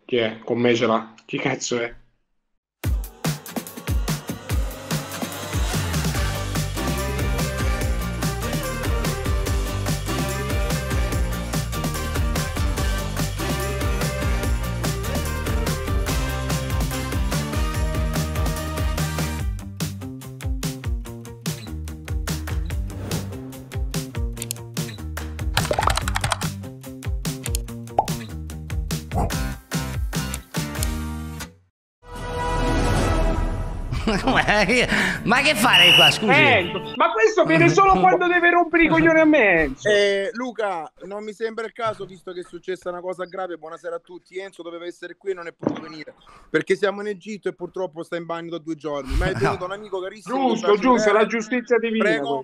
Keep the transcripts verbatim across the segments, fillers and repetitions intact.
Chi è? Con me ce l'ha. Chi cazzo è? Ma che fare qua, scusi? Eh, ma questo viene solo quando deve rompere i coglioni a me. Eh, Luca, non mi sembra il caso, visto che è successa una cosa grave. Buonasera a tutti. Enzo doveva essere qui e non è potuto venire perché siamo in Egitto e purtroppo sta in bagno da due giorni. Ma è venuto un amico carissimo. Giusto, giusto, la giustizia divina. Prego.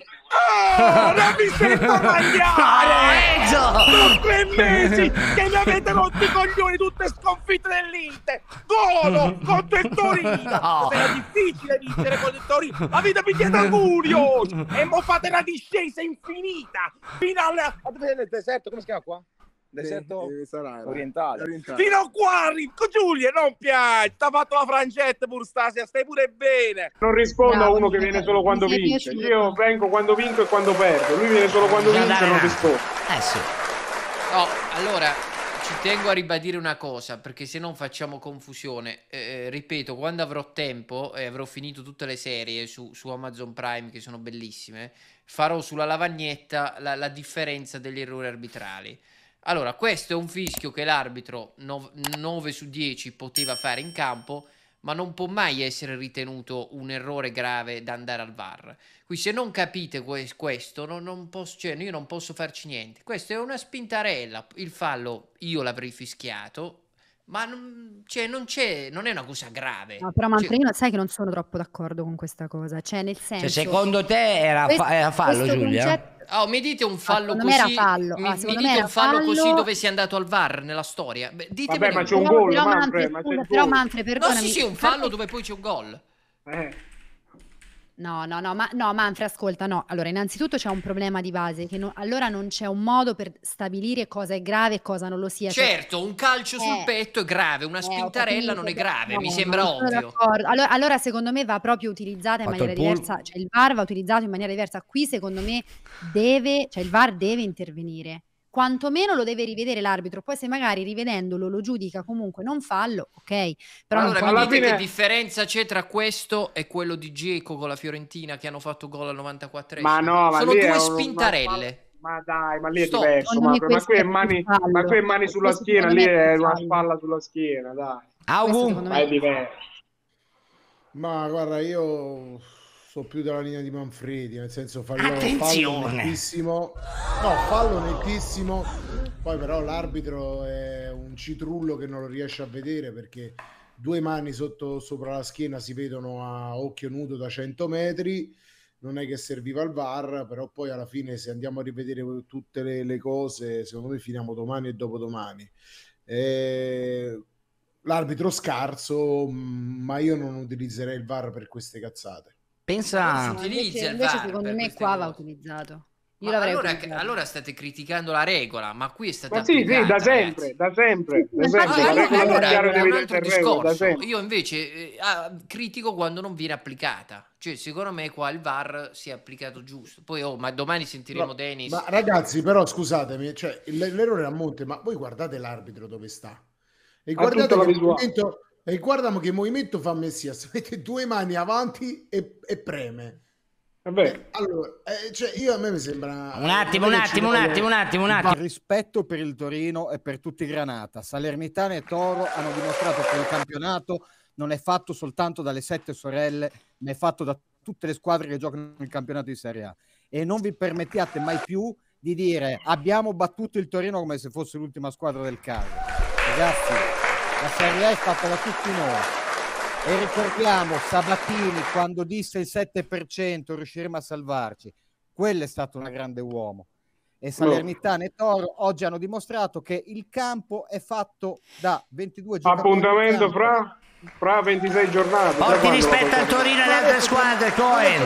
Oh, non mi sento mangiare! Enzo! Sono tre mesi che mi avete rotto i coglioni, tutte sconfitte dell'Inter. Golo contro il Torino. No. Era difficile vincere contro il Torino. Avete pigliato Augurio e mo fate la discesa infinita fino al deserto. Come si chiama qua? Deserto eh, sarà, orientale. orientale. Fino qua, Ricco Giulia, non piaci. T'ha fatto la frangetta pur stasera, stai pure bene. Non rispondo Bravo, a uno che mi- viene solo quando mi è vince. piaciuto. Io vengo quando vinco e quando perdo. Lui viene solo quando Bisogna vince e dare non una- risponde. Eh sì. No, allora ci tengo a ribadire una cosa, perché se non facciamo confusione. Eh, ripeto, quando avrò tempo e avrò finito tutte le serie su, su Amazon Prime, che sono bellissime, farò sulla lavagnetta la, la differenza degli errori arbitrali. Allora, questo è un fischio che l'arbitro nove su dieci poteva fare in campo, ma non può mai essere ritenuto un errore grave da andare al V A R. Qui se non capite que questo, non, non posso, cioè, io non posso farci niente. Questa è una spintarella. Il fallo io l'avrei fischiato, ma non, cioè, non c'è, non è una cosa grave. No, però Cioè, Manfredino, sai che non sono troppo d'accordo con questa cosa. Cioè, nel senso... Cioè, secondo te era, questo- fa era fallo, questo Giulia? concetto- oh, mi dite un fallo secondo me era così, fallo. mi, Ah, mi secondo dite me era un fallo, fallo. così dove si è andato al V A R nella storia? Beh, ditemene Vabbè, ma uno. c'è un Però- gol, però, Manfred, Manfred, ma c'è scusa, il però gol. Manfred, No, perdonami. sì, sì, un a parte- fallo dove poi c'è un gol. Eh. No, no, no, ma no, Manfred, ascolta, no. Allora, innanzitutto c'è un problema di base, che no- allora non c'è un modo per stabilire cosa è grave e cosa non lo sia. Cioè, Certo, un calcio sul Eh. petto è grave, una eh, ho spintarella capito, non è però- grave, no, mi non sembra sono ovvio. d'accordo. Allora, allora, secondo me va proprio utilizzata in Fatto maniera il pull. diversa, cioè il V A R va utilizzato in maniera diversa. Qui secondo me deve, cioè il V A R deve intervenire. Quantomeno lo deve rivedere l'arbitro, poi se magari rivedendolo lo giudica comunque non fallo, ok? Però non Allora puoi- mi alla dite fine- che differenza c'è tra questo e quello di Dzeko con la Fiorentina che hanno fatto gol al novantaquattresimo? Ma no, ma sono lì è due un- spintarelle. Ma dai, ma lì è Stop. diverso. Secondo me Ma, ma qui questo è è mani, più fallo. ma qui è mani sulla Questo schiena, secondo lì me è è più una fallo. spalla sulla schiena, dai. Questo Augu? secondo Ma me è diverso. Ma guarda, io so più della linea di Manfredi, nel senso fallo, fallo Attenzione! nettissimo. No, fallo nettissimo. Poi però l'arbitro è un citrullo che non lo riesce a vedere perché due mani sotto sopra la schiena si vedono a occhio nudo da cento metri. Non è che serviva il V A R, però poi alla fine se andiamo a rivedere tutte le, le cose, secondo me finiamo domani e dopodomani. Eh, l'arbitro scarso, mh, ma io non utilizzerei il V A R per queste cazzate. Pensa... No, utilizza invece, il invece V A R secondo per me queste qua va cose. utilizzato. Io Ma l'avrei allora, utilizzato. allora state criticando la regola, ma qui è stata Ma sì, sì, applicata, da sempre, ragazzi. da sempre, da Ma sempre. infatti La allora, regola allora del chiaro è ed un evidente altro regola, da discorso. sempre. Io invece eh, ah, critico quando non viene applicata. Cioè, secondo me qua il V A R si è applicato giusto. Poi, oh, ma domani sentiremo No, Dennis. ma ragazzi, però scusatemi, cioè, l- l'errore è a monte, ma voi guardate l'arbitro dove sta e Ha guardate tutta la che visuale. movimento, e guardamo che movimento fa Messias, mette due mani avanti e, e preme. Vabbè, Allora, eh, cioè, io a me mi sembra Un attimo, un non è che attimo, ci un vuole- attimo, un attimo, un attimo. Rispetto per il Torino e per tutti i Granata, Salernitana e Toro hanno dimostrato che il campionato non è fatto soltanto dalle sette sorelle, ma è fatto da tutte le squadre che giocano nel campionato di Serie A. E non vi permettiate mai più di dire abbiamo battuto il Torino come se fosse l'ultima squadra del caso. Ragazzi, la Serie A è fatta da tutti noi. E ricordiamo Sabatini quando disse il sette per cento riusciremo a salvarci. Quello è stato un grande uomo. E Salernitana e Toro oggi hanno dimostrato che il campo è fatto da ventidue giocatori. appuntamento in campo. fra, fra ventisei giornate. Sai Porti quando rispetto la al Torino e alle altre squadre, Cohen.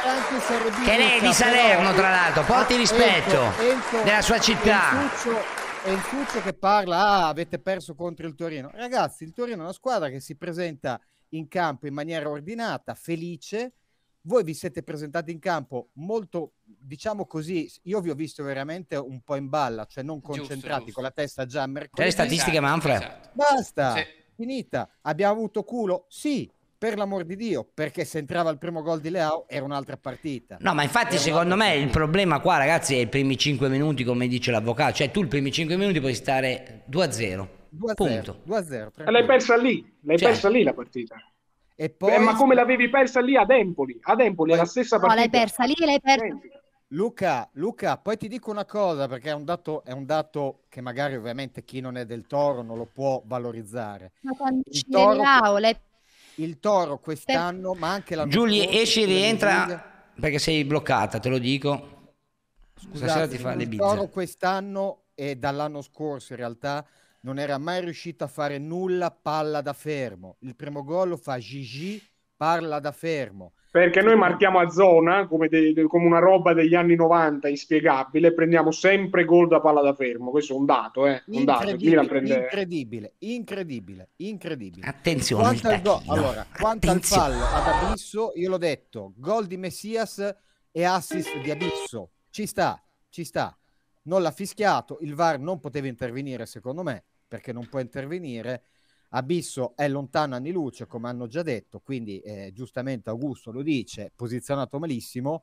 Che Che lei è di Salerno, tra l'altro. Porti rispetto della sua città. Enzuccio, e il Fuccio che parla, ah, avete perso contro il Torino. Ragazzi, il Torino è una squadra che si presenta in campo in maniera ordinata, felice. Voi vi siete presentati in campo molto, diciamo così, io vi ho visto veramente un po' in balla, cioè non concentrati, Giusto, giusto. con la testa già a C'è le mercoledì. statistiche, Esatto, Manfred? esatto. Basta, Sì. finita. Abbiamo avuto culo? Sì, per l'amor di Dio, perché se entrava il primo gol di Leao era un'altra partita. No, ma infatti Era secondo un'altra me il partita. problema qua, ragazzi, è i primi cinque minuti, come dice l'avvocato. Cioè tu i primi cinque minuti puoi stare due a zero. due a Punto. zero, due a zero, E l'hai persa lì, l'hai Cioè. persa lì la partita. E poi, Eh, ma come l'avevi persa lì ad Empoli? Ad Empoli è la stessa No, partita. l'hai persa lì e l'hai persa. Identica. Luca, Luca, poi ti dico una cosa, perché è un dato, è un dato che magari ovviamente chi non è del Toro non lo può valorizzare. Ma quando Il ci Toro, Leao, l'hai il Toro quest'anno, ma anche l'anno Giulia, scorso, esci e sulle rientra Giulia- perché sei bloccata, te lo dico. Stasera Scusate, ti fa le il Toro bizze. quest'anno e dall'anno scorso in realtà non era mai riuscito a fare nulla palla da fermo. Il primo gol lo fa Gigi, palla da fermo. Perché noi marchiamo a zona come, de- de- come una roba degli anni novanta inspiegabile, prendiamo sempre gol da palla da fermo. Questo è un dato, eh? Un dato. Il Milan Incredibile, prende... incredibile, incredibile, incredibile. Attenzione, Quanto il al, go- tacchino. allora, quanto al Attenzione. fallo ad Abisso, io l'ho detto, gol di Messias e assist di Abisso. Ci sta, ci sta. Non l'ha fischiato, il V A R non poteva intervenire secondo me, perché non può intervenire. Abisso è lontano anni luce, come hanno già detto, quindi eh, giustamente Augusto lo dice, posizionato malissimo.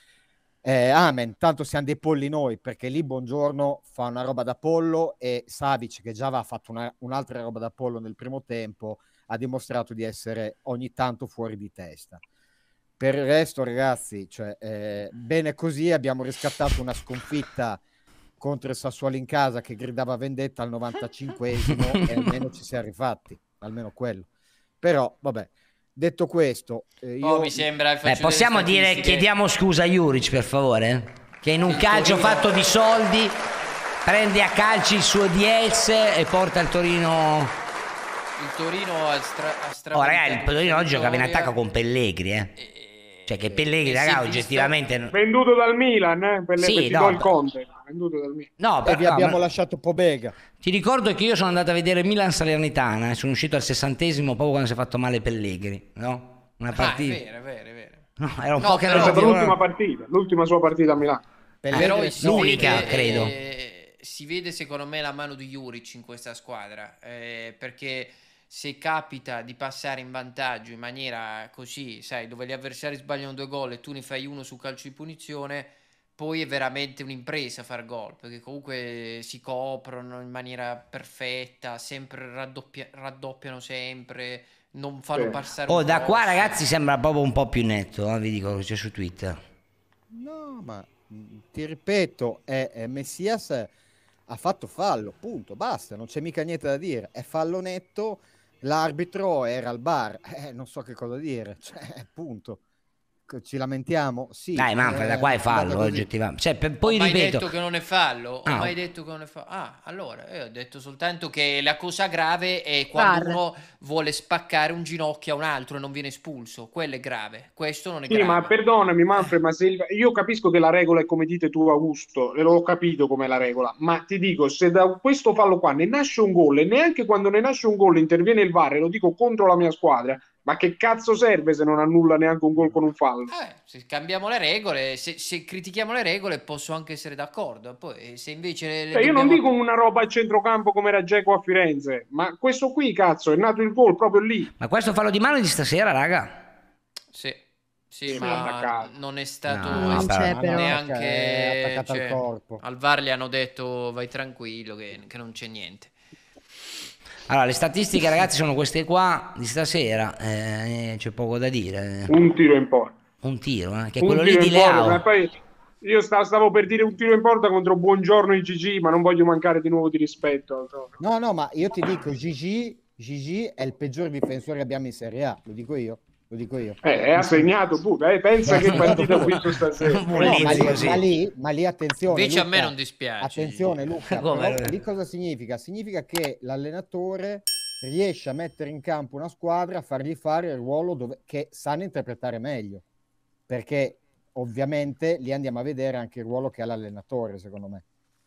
Eh, amen, tanto siamo dei polli noi, perché lì Buongiorno fa una roba da pollo e Savic, che già aveva fatto una, un'altra roba da pollo nel primo tempo, ha dimostrato di essere ogni tanto fuori di testa. Per il resto, ragazzi, cioè, eh, bene così, abbiamo riscattato una sconfitta contro il Sassuolo in casa che gridava vendetta al novantacinquesimo e almeno ci siamo rifatti, almeno quello. Però, vabbè, detto questo, eh, io... Oh, mi sembra. Beh, possiamo dire, chiediamo scusa a Juric per favore, che in un Il calcio Torino- fatto di soldi prende a calci il suo D S e porta il Torino. Il Torino ha stra- ha stra- Oh ragazzi, il Torino oggi giocava in attacco con Pellegrini, eh. Eh, Cioè che Pellegrini, e si è raga, vista- oggettivamente non- Venduto dal Milan, eh? Per le Sì, per no, do il per- Conte. Venduto dal Milan. No, E però, vi abbiamo ma- lasciato Pobega. ti ricordo che io sono andato a vedere Milan Salernitana e sono uscito al sessantesimo proprio quando si è fatto male Pellegrini, no? Una Ah, è partita. vero, è vero, è vero. No, era un No, po' che però- non È lo stata vedevo. l'ultima partita, l'ultima sua partita a Milano. Pellegrini Però è si l'unica, vede, credo. eh, si vede secondo me la mano di Juric in questa squadra, eh, perché se capita di passare in vantaggio in maniera così, sai, dove gli avversari sbagliano due gol e tu ne fai uno su calcio di punizione, poi è veramente un'impresa far gol, perché comunque si coprono in maniera perfetta, sempre raddoppia- raddoppiano sempre, non fanno Sì. passare Oh, un da qua cross. ragazzi sembra proprio un po' più netto, eh, vi dico che c'è su Twitter. No, ma mh, ti ripeto, è, è Messias ha fatto fallo, punto, basta, non c'è mica niente da dire. È fallo netto, l'arbitro era al bar, eh, non so che cosa dire, cioè, punto. Ci lamentiamo? Sì. Dai, Manfred, da qua è è andata fallo, così. oggettivamente. Cioè, per- Ho poi mai ripeto, detto che non è fallo? Ho Ah. mai detto che non è fallo? Ah, allora, io ho detto soltanto che la cosa grave è quando V A R. uno vuole spaccare un ginocchio a un altro e non viene espulso. Quello è grave. Questo non è Sì, grave. ma perdonami, Manfred, ma se il- io capisco che la regola è come dite tu, Augusto, e l'ho capito com'è la regola, ma ti dico, se da questo fallo qua ne nasce un gol e neanche quando ne nasce un gol interviene il V A R, e lo dico contro la mia squadra, ma che cazzo serve se non annulla neanche un gol con un fallo? Eh, se cambiamo le regole, se, se critichiamo le regole, posso anche essere d'accordo. Poi, se invece le, le Cioè, io non dobbiamo- dico una roba a centrocampo come era Dzeko a Firenze, ma questo qui, cazzo, è nato il gol proprio lì. ma questo fallo di mano è di stasera, raga. Sì, sì, Sì, ma attaccato. non è stato No, non però- c'è Ma no, però. neanche è attaccato cioè, al corpo. al V A R gli hanno detto vai tranquillo che, che non c'è niente. Allora, le statistiche, ragazzi, sono queste qua di stasera. eh, c'è poco da dire. Un tiro in porta. Un tiro, eh, che è Un quello lì tiro di in porta, Leao. ma poi io sta- stavo per dire un tiro in porta contro Buongiorno i Gigi, ma non voglio mancare di nuovo di rispetto. No, no, ma io ti dico, Gigi, Gigi è il peggior difensore che abbiamo in Serie A, lo dico io, lo dico io. Eh, ha segnato pure, eh, pensa che partita ho visto stasera. Un No, bullizzo ma, lì, così. ma, lì, ma lì attenzione. Invece a me Luca, non dispiace. Attenzione Luca, Come? però lì cosa significa? Significa che l'allenatore riesce a mettere in campo una squadra, a fargli fare il ruolo dove, che sanno interpretare meglio, perché ovviamente lì andiamo a vedere anche il ruolo che ha l'allenatore, secondo me.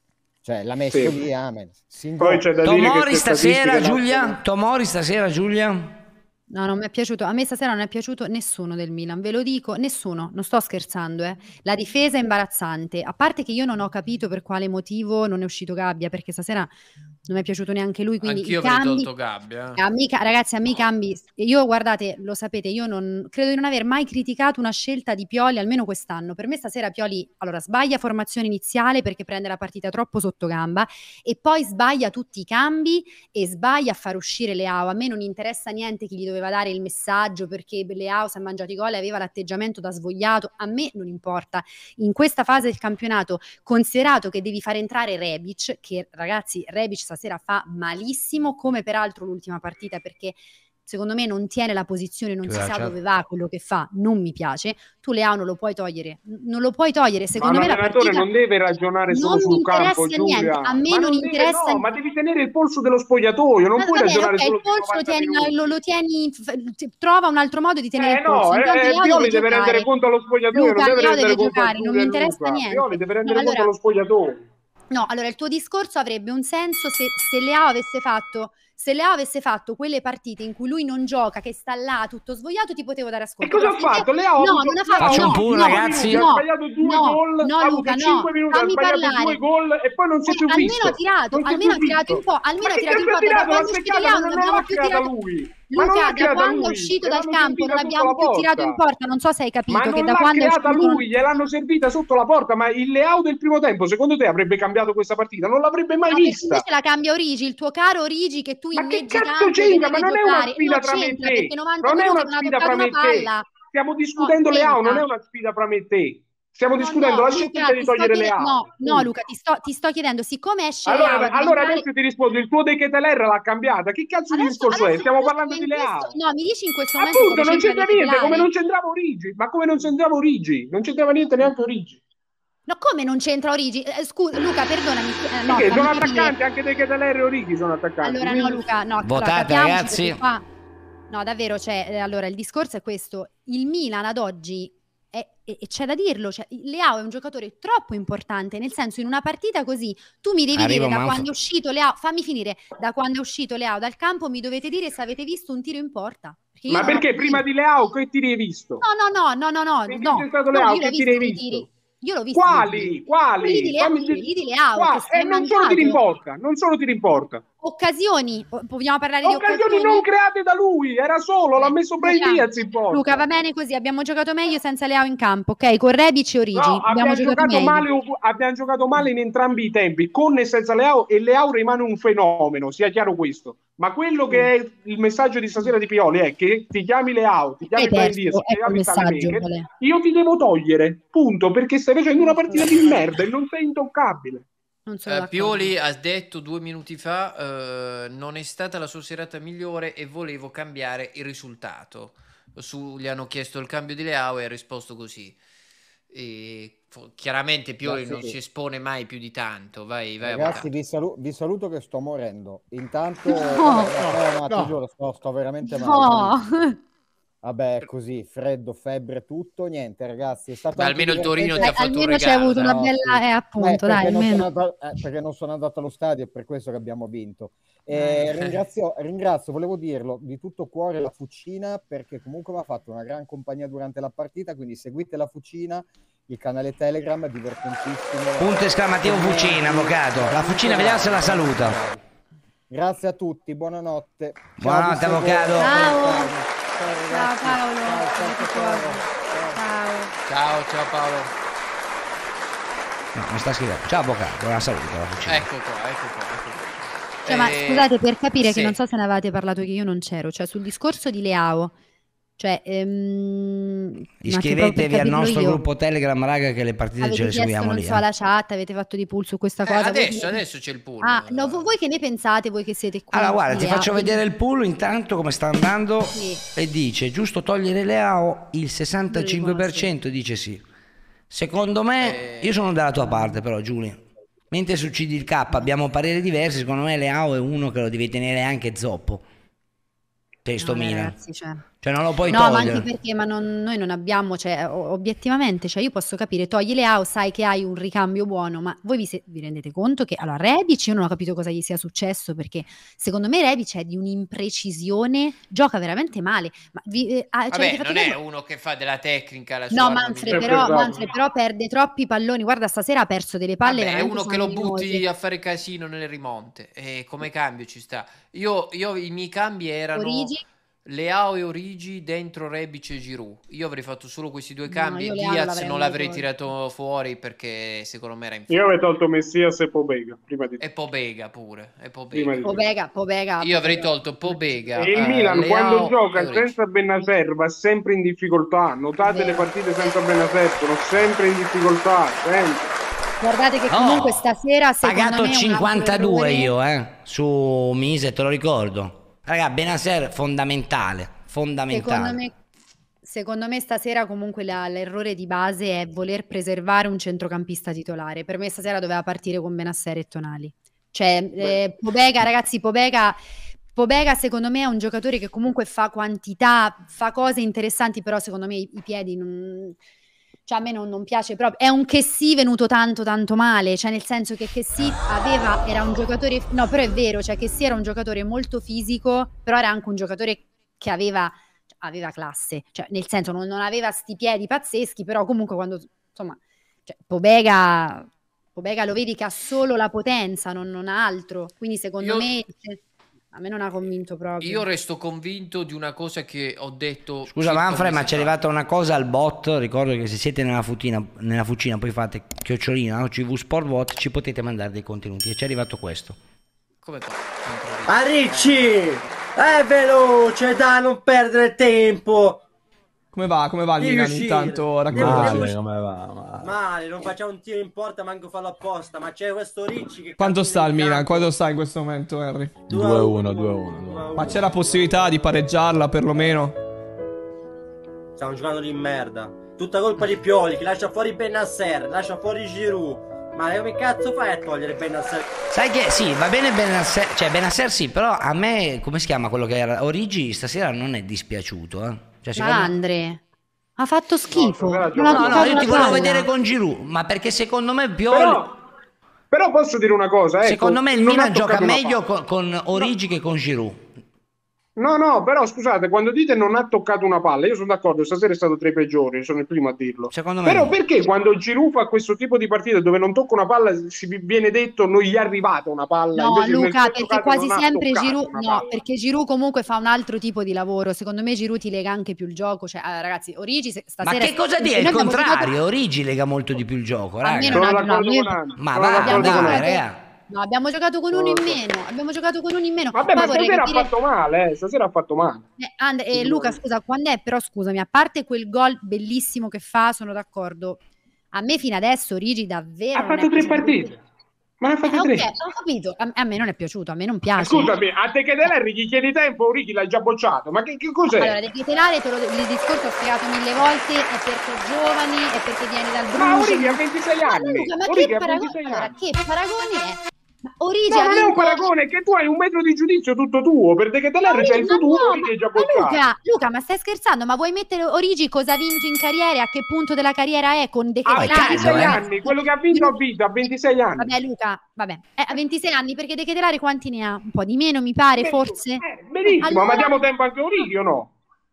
Cioè l'ha messo Sì. lì, amen. Poi c'è da dire che Tomori queste stasera, statistiche Giulia? nascono- Tomori stasera, Giulia? No, non mi è piaciuto. A me stasera non è piaciuto nessuno del Milan, ve lo dico, nessuno, non sto scherzando, eh. La difesa è imbarazzante, a parte che io non ho capito per quale motivo non è uscito Gabbia, perché stasera non mi è piaciuto neanche lui, quindi Anch'io i avrei cambi... tolto Gabbia. eh. A me ca- ragazzi, a me i cambi, io guardate, lo sapete, io non credo di non aver mai criticato una scelta di Pioli, almeno quest'anno. Per me stasera Pioli, allora, sbaglia formazione iniziale perché prende la partita troppo sotto gamba e poi sbaglia tutti i cambi e sbaglia a far uscire Leao. A me non interessa niente chi gli doveva dare il messaggio perché Leao si è mangiato i gol e aveva l'atteggiamento da svogliato, a me non importa. In questa fase del campionato, considerato che devi far entrare Rebic, che ragazzi, Rebic stasera fa malissimo, come peraltro l'ultima partita, perché secondo me non tiene la posizione, non si sa dove va, quello che fa non mi piace. Tu Leao non lo puoi togliere, non lo puoi togliere, secondo ma me la l'allenatore partita non deve ragionare solo non mi sul campo, interessa niente, Giulia. a me Ma non deve- interessa no, ma devi tenere il polso dello spogliatoio, non Ah, puoi va bene, ragionare ok, solo il sui polso lo novanta tieni, minuti. lo, lo tieni, f- ti- trova un altro modo di tenere Eh il polso. no, Intanto eh, Leao Pioli deve deve giocare. rendere conto allo spogliatoio, Luca, non deve Leao rendere deve conto a giocare, non Giulia mi e interessa Luca. niente. Pioli deve rendere No, conto allora, allo spogliatoio. no, allora il tuo discorso avrebbe un senso se, se Leao avesse fatto se Leao avesse fatto quelle partite in cui lui non gioca, che sta là tutto svogliato, ti potevo dare E ascolto. cosa ha Però se te- fatto? Leao ha no, avuto, non ha fatto Faccio no, un pull, no, ragazzi. ha no, sbagliato due no, gol, no, ha avuto Luca, no, cinque minuti, ha fammi sbagliato parlare. due gol e poi non si è Eh, più almeno visto. ha tirato, Non si è almeno più ha tirato visto. un po', almeno Ma ha che tirato cazzo un ha po'. Da tirato? quando L'ha è uscito seccata, Leao non, non non abbiamo l'ha più creata tirato. lui. Ma non Luca, l'ha da creata quando è lui. uscito dal Gliel'hanno campo non servita sotto abbiamo la più tirato in porta. porta. Non so se hai Ma capito che non da l'ha quando è creata uscito non- lui, gliel'hanno servita sotto la porta, ma il Leao del primo tempo, secondo te avrebbe cambiato questa partita? Non l'avrebbe mai Ah, perché vista. invece la cambia Origi, il tuo caro Origi che tu Ma che inneggi cazzo tanto che c'entra? Ma deve non è una giocare. sfida No, fra me e c'entra te. perché novanta Non è minuti una non ha sfida toccato fra me una e te. palla. Stiamo No, discutendo Leao, non è c'entra. una sfida fra me e te. Stiamo No, discutendo no, la Luca, scelta di ti sto togliere chiedendo- Leao. no, no, Luca, ti sto, ti sto chiedendo, siccome esce Allora, Leao, deve allora entrare- adesso ti rispondo, il tuo De Keteler l'ha cambiata. Che cazzo di Adesso- discorso è? adesso- Stiamo adesso parlando di in questo- Leao. No, mi dici in questo momento Appunto, come non c'entra De niente, come Ketelare? non c'entrava Origi. Ma come non c'entrava Origi? Non c'entrava niente neanche Origi. No, come non c'entra Origi? Eh, scusa, Luca, perdonami. eh, no, Perché sono fammi capire. attaccanti, anche De Keteler e Origi sono attaccanti. Allora, no, quindi- Luca, no. allora, Votate, capiamoci ragazzi. perché qua- No, davvero, cioè, eh, allora, il discorso è questo. Il Milan ad oggi, è, e, e c'è da dirlo, cioè, Leao è un giocatore troppo importante, nel senso, in una partita così, tu mi devi Arrivo, dire da Manfred. quando è uscito Leao, fammi finire, da quando è uscito Leao dal campo, mi dovete dire se avete visto un tiro in porta. Perché io Ma non ho perché visto. prima di Leao che tiri hai visto? No, no, no, no, no, no, Finché no. c'è stato No, Leao, io l'ho che tiri hai visto i visto? tiri. Io l'ho visto i Quali? tiri. Quali? Quelli di Leao, Fammi quelli dire- di Leao, Qua- che si è e non solo tiri in mangiato. porta, non solo tiri in porta. Occasioni, o- vogliamo parlare di Occasioni occasioni? non create da lui, era solo, l'ha Eh, messo Brahim Luca, Diaz in porta. Luca, va bene così, abbiamo giocato meglio senza Leao in campo, ok? Con Rebic e Origi, No, abbiamo abbiamo giocato, giocato, meglio. male, ugu- abbiamo giocato male in entrambi i tempi, con e senza Leao, e Leao rimane un fenomeno, sia chiaro questo. Ma quello che è il messaggio di stasera di Pioli è che ti chiami Leao, ti chiami Hai Brahim perso, Diaz, ti ecco il chiami messaggio, Saelemaekers, qual è? io ti devo togliere, punto, perché stai facendo una partita di merda e non sei intoccabile. Non sono Eh, d'accordo. Pioli ha detto due minuti fa eh, non è stata la sua serata migliore e volevo cambiare il risultato. Su, gli hanno chiesto il cambio di Leao e ha risposto così. E, fo- chiaramente Pioli Ragazzi, non si espone mai più di tanto. Vai, vai Ragazzi, avvocato. vi, salu- vi saluto che sto morendo. Intanto, No. vabbè, no, no, No. ti giuro, sto, sto veramente male. No. Vabbè, è così, freddo, febbre, tutto, niente, ragazzi. È stato Beh, anche almeno il Torino divertente- ti ha fatto un almeno c'è regalo, avuto una no, bella, sì. eh, Eh, appunto, perché, dai, non sono almeno. andato, eh, perché non sono andato allo stadio, è per questo che abbiamo vinto. E Eh. ringrazio, ringrazio, volevo dirlo di tutto cuore la Fucina, perché comunque mi ha fatto una gran compagnia durante la partita, quindi seguite la Fucina, il canale Telegram, è divertentissimo. Punto esclamativo Fucina, avvocato. La Fucina, vediamo se la saluta. Grazie a tutti, buonanotte. Ciao, Buonanotte, vi seguo. avvocato. Ciao. Ciao, Ciao ragazzi. Paolo. Ciao, ciao, Ciao. Paolo. Ciao. Ciao. Ciao, ciao Paolo. No, mi sta scrivendo. Ciao, avvocato, la saluta. La Fucina. Ecco qua, ecco qua, ecco qua. Cioè, ma Eh, scusate, per capire sì. che non so se ne avevate parlato, che io non c'ero, cioè sul discorso di Leao, cioè ehm, ma che proprio per Iscrivetevi al capirlo nostro io, gruppo Telegram, raga, che le partite ce avete le chiesto, seguiamo non lì. so, eh. alla chat, avete fatto di pool su questa Eh, cosa. voi adesso, che- adesso c'è il pool. Ah, no, vo- voi che ne pensate, voi che siete qui? Allora, guarda, di ti Leao? faccio vedere il pool intanto come sta andando. Sì. E dice, giusto togliere Leao, il sessantacinque per cento dice sì. Secondo me, Eh. io sono dalla tua parte però, Giulia. Mentre su C D K abbiamo pareri diversi, secondo me Leao è uno che lo devi tenere anche zoppo. Testo No, dai, Milan. ragazzi, cioè. Cioè non lo puoi No, togliere. ma anche perché ma non- noi non abbiamo, cioè, o- obiettivamente, cioè io posso capire, togli Leao, sai che hai un ricambio buono, ma voi vi, se- vi rendete conto che, allora, Rebic, io non ho capito cosa gli sia successo, perché secondo me Rebic è di un'imprecisione, gioca veramente male, ma vi, eh, ah, cioè, Vabbè, avete fatto non è caso? uno che fa della tecnica la No, sua arma Manfred migliore. però, Esatto. Manfred però perde troppi palloni, guarda stasera ha perso delle palle Vabbè, è veramente uno che lo sanguinose. butti a fare casino nelle rimonte e come cambio ci sta. Io, io i miei cambi erano Origi? Leao e Origi dentro Rebic e Giroud. Io avrei fatto solo questi due No, cambi. io Leao Diaz l'avrei non l'avrei tolto. tirato fuori perché secondo me era in Io forma. avrei tolto Messias e Pobega prima di E Pobega pure. E Prima Pobega. di- Pobega, Pobega. Io avrei Pobega. tolto Pobega. E il eh, Milan Leao quando gioca e Origi. senza Bennacer va sempre in difficoltà. Notate Vero. le partite senza Bennacer, sono sempre in difficoltà, sempre. Guardate che Oh, comunque stasera secondo pagato me un altro cinquantadue errore- io, eh, su Mise, te lo ricordo. Raga, Bennacer fondamentale, fondamentale. Secondo me, secondo me stasera comunque la- l'errore di base è voler preservare un centrocampista titolare. Per me stasera doveva partire con Bennacer e Tonali. Cioè, eh, Pobega, ragazzi, Pobega, Pobega secondo me è un giocatore che comunque fa quantità, fa cose interessanti, però secondo me i, i piedi non... Cioè a me non, non piace proprio. È un Chessy venuto tanto tanto male, cioè nel senso che Chessy aveva, era un giocatore, no però è vero, cioè Chessy era un giocatore molto fisico, però era anche un giocatore che aveva, aveva classe, cioè nel senso non, non aveva sti piedi pazzeschi, però comunque quando, insomma, cioè, Pobega, Pobega lo vedi che ha solo la potenza, non, non ha altro, quindi secondo Io- me, cioè, a me non ha convinto proprio. Io resto convinto di una cosa che ho detto. Scusa circa un Manfred, ma mese c'è fa. arrivata una cosa al bot, ricordo che se siete nella fucina, nella fucina poi fate chiocciolina, no? C V Sport Bot, ci potete mandare dei contenuti e ci è arrivato questo. Come fa? A Ricci! È veloce, dai, non perdere tempo! Come va? Come va il Devi Milan uscire. intanto? Devi- Raccontaci. devi- come va? Ma... Male, non facciamo un tiro in porta, manco farlo apposta, ma c'è questo Ricci che... Quanto cammina sta il in Milan? campo. Quanto sta in questo momento, Henry? due a due a uno, uno, due a due a uno, uno. due a uno. Ma c'è la possibilità di pareggiarla perlomeno? Stiamo giocando di merda. Tutta colpa di Pioli, che lascia fuori Bennacer, lascia fuori Giroud. Ma come cazzo fai a togliere Bennacer? Sai che sì, va bene Bennacer, cioè Bennacer sì, però a me, come si chiama quello che era Origi, stasera non è dispiaciuto, eh. Cioè, secondo me... Malandre ha fatto schifo. stasera ha non ha giocato- No, no, toccato io una ti volevo palla. vedere con Giroud, ma perché secondo me Pioli... Però, però posso dire una cosa, ecco, secondo me il non Milan ha gioca toccato una meglio palla. con, con Origi che con Giroud. No, no, però scusate, quando dite non ha toccato una palla, io sono d'accordo, stasera è stato tra i peggiori, sono il primo a dirlo. Secondo me Però no. perché quando Giroud fa questo tipo di partite dove non tocca una palla si viene detto non gli è arrivata una palla? No, invece nel Luca, suo perché giocato quasi non ha sempre toccato Giroud, una no, palla. perché Giroud comunque fa un altro tipo di lavoro. Secondo me Giroud ti lega anche più il gioco. Cioè, allora, ragazzi, Origi se- Ma stasera... che cosa noi dire? Il abbiamo contrario, giocato- Origi lega molto di più il gioco, A me raga. non Sono ha- no, d'accordo io- con Anni, Ma sono va, d'accordo dai, con Anni. raga. No, abbiamo giocato con uno in meno. Abbiamo giocato con uno in meno. Vabbè, Poi ma vorrei stasera capire- ha fatto male, eh, stasera ha fatto male. Eh, And- eh, Luca, scusa, quando è? Però scusami, a parte quel gol bellissimo che fa, sono d'accordo. A me fino adesso Origi davvero... Ha non è fatto tre piaciuto. partite. Ma ne ha fatte Eh, tre. ok, ho capito. A, a me non è piaciuto, a me non piace. Scusami, a te che Delerri gli chiedi tempo, Origi l'hai già bocciato. Ma che, che cos'è? Allora, devi telare, te lo, il discorso ho spiegato mille volte, è perché è giovani, è perché vieni dal Bruges. Ma Origi ha ventisei Ma anni. Luca, ma Origi che ha paragone, ventisei allora, anni. che paragone è? Ma Origi No, ha non è un vinto- paragone, è che tu hai un metro di giudizio tutto tuo, perché che Ma Delerri c'è il Origi- ma futuro, no, Origi è già ma bocciato. Luca, Luca, ma stai scherzando? Ma vuoi mettere Origi cosa ha vinto in carriera? A che punto della carriera è? Con De Ha Poi Ketelare? ventisei caldo, eh. anni, quello che ha vinto ha vinto, ha ventisei anni. Vabbè Luca, vabbè, eh, ha ventisei anni perché De Ketelare quanti ne ha? Un po' di meno mi pare, Beh, forse? eh, benissimo, Allora- ma diamo tempo anche a Origi o no?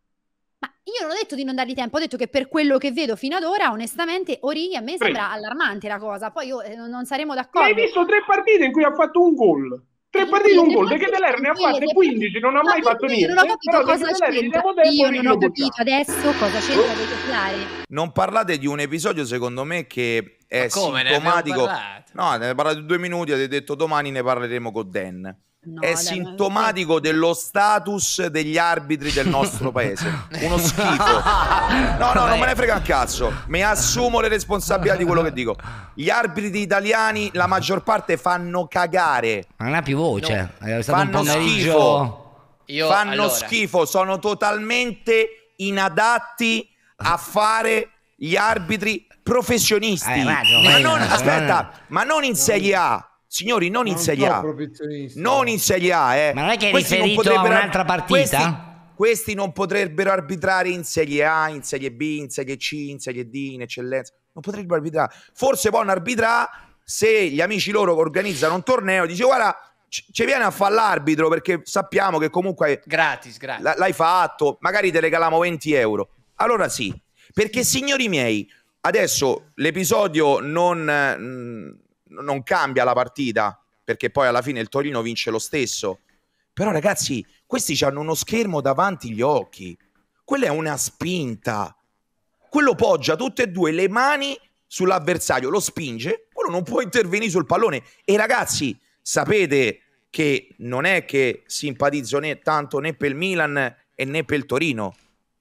Ma io non ho detto di non dargli tempo, ho detto che per quello che vedo fino ad ora, onestamente, Origi a me sembra allarmante la cosa. Poi io, eh, non saremo Ma d'accordo. hai visto tre partite in cui ha fatto un gol? Tre Sì, partite un tre gol, De partite Ketelare ne ha tranquille, fatte tre quindici, non ha Ma mai fatto perché? niente. Non ho capito Però De cosa Ketelare gli c'entra. diamo tempo, Io Origi non lo ho capito bocciamo. adesso cosa c'entra De Ketelare. Non parlate di un episodio, secondo me, che è Ma come, ne abbiamo sintomatico. parlato? No, ne parlate due minuti, avete detto domani ne parleremo con Dan. No, È dai, sintomatico dello status degli arbitri del nostro paese. Uno schifo. No, no, non me ne frega un cazzo. Mi assumo le responsabilità di quello che dico. Gli arbitri italiani, la maggior parte, fanno cagare. Ma non ha più voce. È stato Fanno un pomeriggio. schifo. Io, fanno allora, schifo, sono totalmente inadatti a fare gli arbitri professionisti. Eh, raggio, ma vai, non, no, aspetta, no. ma non in Serie A. Signori, non in Non Serie so, A. professionisti. Non in Serie A, eh. Ma non è che è Questi non riferito a potrebbero- un'altra partita? Questi, questi non potrebbero arbitrare in Serie A, in Serie B, in Serie C, in Serie D, in eccellenza, non potrebbero arbitrare, forse possono arbitrare se gli amici loro organizzano un torneo, dice guarda ci viene a fare l'arbitro perché sappiamo che comunque gratis, gratis. l'hai fatto, magari ti regaliamo venti euro, allora sì, perché signori miei adesso l'episodio non, non cambia la partita, perché poi alla fine il Torino vince lo stesso, però ragazzi questi hanno uno schermo davanti agli occhi, quella è una spinta, quello poggia tutte e due le mani sull'avversario, lo spinge, quello non può intervenire sul pallone. E ragazzi, sapete che non è che simpatizzo né tanto né per il Milan e né per il Torino.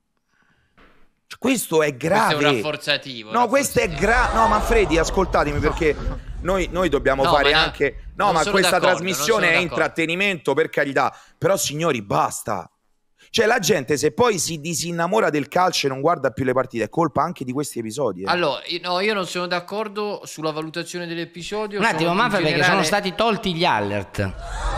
Questo è grave. Questo è un rafforzativo. No, questo è grave. No, Manfredi, ascoltatemi perché noi, noi dobbiamo no, fare ma anche... No, ma questa trasmissione è intrattenimento, per carità. Però signori, basta. Cioè la gente se poi si disinnamora del calcio e non guarda più le partite è colpa anche di questi episodi. Eh. Allora, no, io non sono d'accordo sulla valutazione dell'episodio. Un attimo, Manfred, generale... perché sono stati tolti gli alert.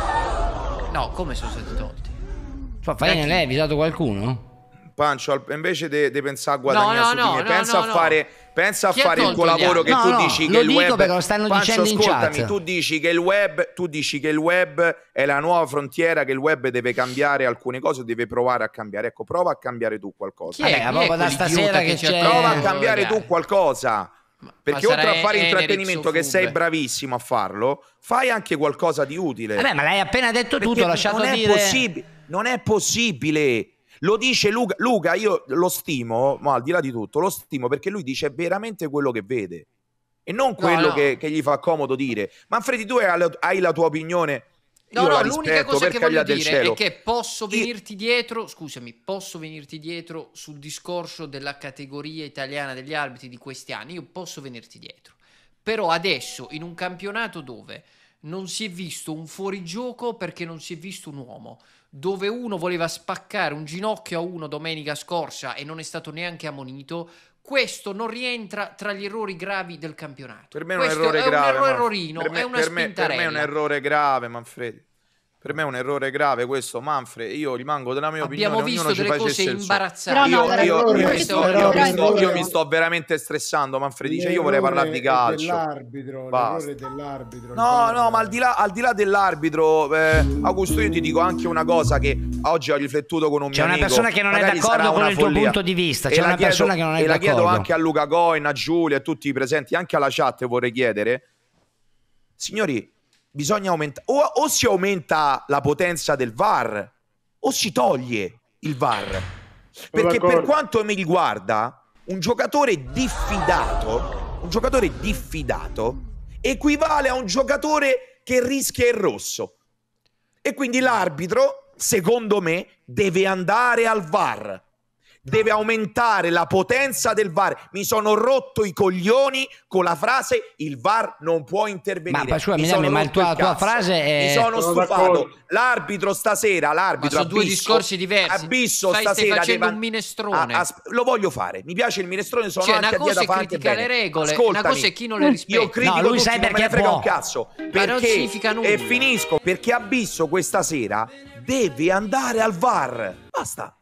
No, come sono stati tolti? Cioè, Faina, lei ha avvisato qualcuno? Pancio, invece di pensare a guadagnare no, su no, di me, no, pensa no, a no. fare, pensa a fare il tuo lavoro che no, tu no, dici lo che il dico web perché lo stanno Pancio, dicendo in ascoltami, chat. tu dici che il web, tu dici che il web è la nuova frontiera, che il web deve cambiare alcune cose, deve provare a cambiare. Ecco, prova a cambiare tu qualcosa. Chi è, Vabbè, proprio da stasera che c'è prova a cambiare tu qualcosa. Perché oltre a fare Eneric intrattenimento, che sei Fube. bravissimo a farlo, fai anche qualcosa di utile. Vabbè, ma l'hai appena detto Perché tutto, ho lasciato non è dire... possibile, non è possibile. Lo dice Luca, Luca io lo stimo, ma al di là di tutto, lo stimo perché lui dice veramente quello che vede e non quello no, no. Che, che gli fa comodo dire. Manfredi, tu hai la, hai la tua opinione. No, io no, la l'unica rispetto, cosa per che carità voglio del dire cielo. è che posso venirti dietro, scusami, posso venirti dietro sul discorso della categoria italiana degli arbitri di questi anni, io posso venirti dietro. Però adesso, in un campionato dove non si è visto un fuorigioco perché non si è visto un uomo, dove uno voleva spaccare un ginocchio a uno domenica scorsa e non è stato neanche ammonito, questo non rientra tra gli errori gravi del campionato. Per me è un questo errore è grave. un errorino, per me, è una per me, spintarella. per me è un errore grave, Manfredi. Per me è un errore grave questo, Manfred. Io rimango della mia Abbiamo opinione. visto Ognuno delle ci cose facesse il suo. imbarazzanti. Io, Però no, io, errore, io, questo mi sto, io, mi sto, io mi errore. sto veramente stressando, Manfredi. Cioè, io vorrei parlare di calcio. Dell'arbitro, l'errore dell'arbitro. No, no, ma al di là, al di là dell'arbitro, eh, Augusto, io ti dico anche una cosa che oggi ho riflettuto con un C'è mio una amico. persona che non è Magari sarà d'accordo con una il tuo follia. punto di vista. E C'è la una chiedo- persona che non è E la chiedo d'accordo. anche a Luca Coin, a Giulia, a tutti i presenti, anche alla chat vorrei chiedere. Signori, bisogna aumentare, o, o si aumenta la potenza del V A R o si toglie il V A R, perché per quanto mi riguarda un giocatore diffidato un giocatore diffidato equivale a un giocatore che rischia il rosso, e quindi l'arbitro secondo me deve andare al V A R, deve aumentare la potenza del V A R. Mi sono rotto i coglioni con la frase il V A R non può intervenire. Ma, scusa, mi mi sono dammi, ma il rotto tua- il tua cazzo. frase è- Mi sono Sono stufato. d'accordo. L'arbitro stasera, l'arbitro Ma sono due Abisso, discorsi diversi. Abisso Stai- stai stasera facendo deve- un minestrone. Ah, as- lo voglio fare. Mi piace il minestrone, sono Cioè, anche una a dieta, cosa è fa anche criticare bene. le regole, Ascoltami. una cosa è chi non le rispetta. Io critico No, lui tutti, sai non me perché ne frega può. un cazzo. Ma non Perché significa nulla. e finisco perché Abisso questa sera deve andare al V A R. Basta.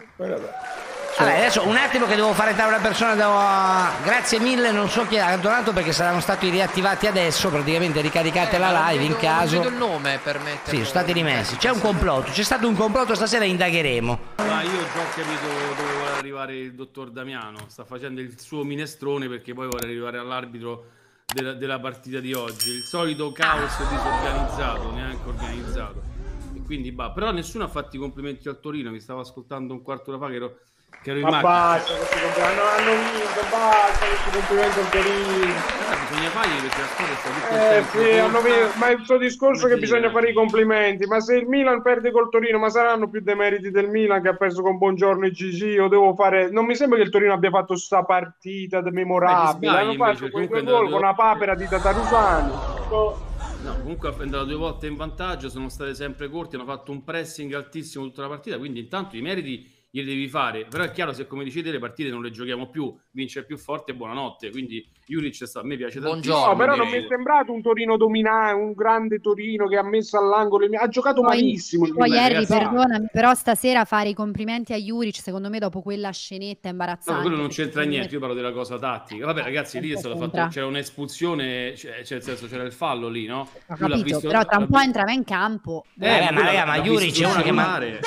Allora, adesso un attimo che devo fare entrare una persona da... Grazie mille, non so chi ha donato perché saranno stati riattivati adesso, praticamente ricaricate Eh, ma la non live in vedo- caso. Non vedo il nome per metterlo. Sì, sono stati rimessi. C'è un complotto, c'è stato un complotto, stasera indagheremo. Ma io già ho capito dove vuole arrivare il dottor Damiano. Sta facendo il suo minestrone perché poi vuole arrivare all'arbitro della, della partita di oggi. Il solito caos disorganizzato, neanche organizzato. E quindi bah. Però nessuno ha fatto i complimenti al Torino. Mi stavo ascoltando un quarto d'ora fa che ero, che ero in Ma macchina. basta, questi complimenti, hanno, hanno vinto, basta, questi complimenti al Torino. Eh, bisogna fargli perché la squadra sta tutto il Eh tempo sì, hanno corta. vinto, ma è il suo discorso Come che bisogna dire? fare i complimenti, ma se il Milan perde col Torino, ma saranno più demeriti del Milan che ha perso con Buongiorno e Gigi, o devo fare... Non mi sembra che il Torino abbia fatto sta partita memorabile, Beh, ti hanno sbagli, fatto invece, quei comunque due gol è con andato- una papera di Tatarusani. No, comunque è andato due volte in vantaggio, sono state sempre corti, hanno fatto un pressing altissimo tutta la partita, quindi intanto i meriti gli devi fare. Però è chiaro, se come dicete le partite non le giochiamo più, vince il più forte e buonanotte. Quindi Juric sta, a me piace tantissimo. No, però non mi è sembrato un Torino dominante, un grande Torino che ha messo all'angolo, ha giocato Poi, malissimo. poi Harry, ragazzi, perdonami, però stasera fare i complimenti a Juric, secondo me dopo quella scenetta imbarazzante. No, quello non perché c'entra secondo niente, io parlo della cosa tattica. Vabbè, ragazzi, lì è stato c'entra. fatto, c'era un'espulsione, cioè, cioè, nel senso c'era il fallo lì, no? Ho Lui l'ha capito, visto- però tra un l'ha po' visto- entrava in campo. Eh, Eh, ma lui raga, l'ha- ma l'ha Juric visto è uno che ma- suonare.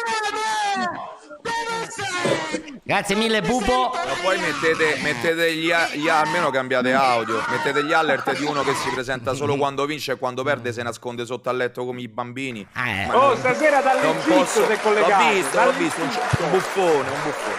Grazie mille Pupo. Ma poi mettete, mettete gli, a- gli a- almeno cambiate audio, mettete gli alert di uno che si presenta solo quando vince e quando perde si nasconde sotto al letto come i bambini. Eh. Ma Oh, non- stasera non dall'Egitto posso- si è collegato. L'ho visto, l'ho visto, un, un buffone, un buffone.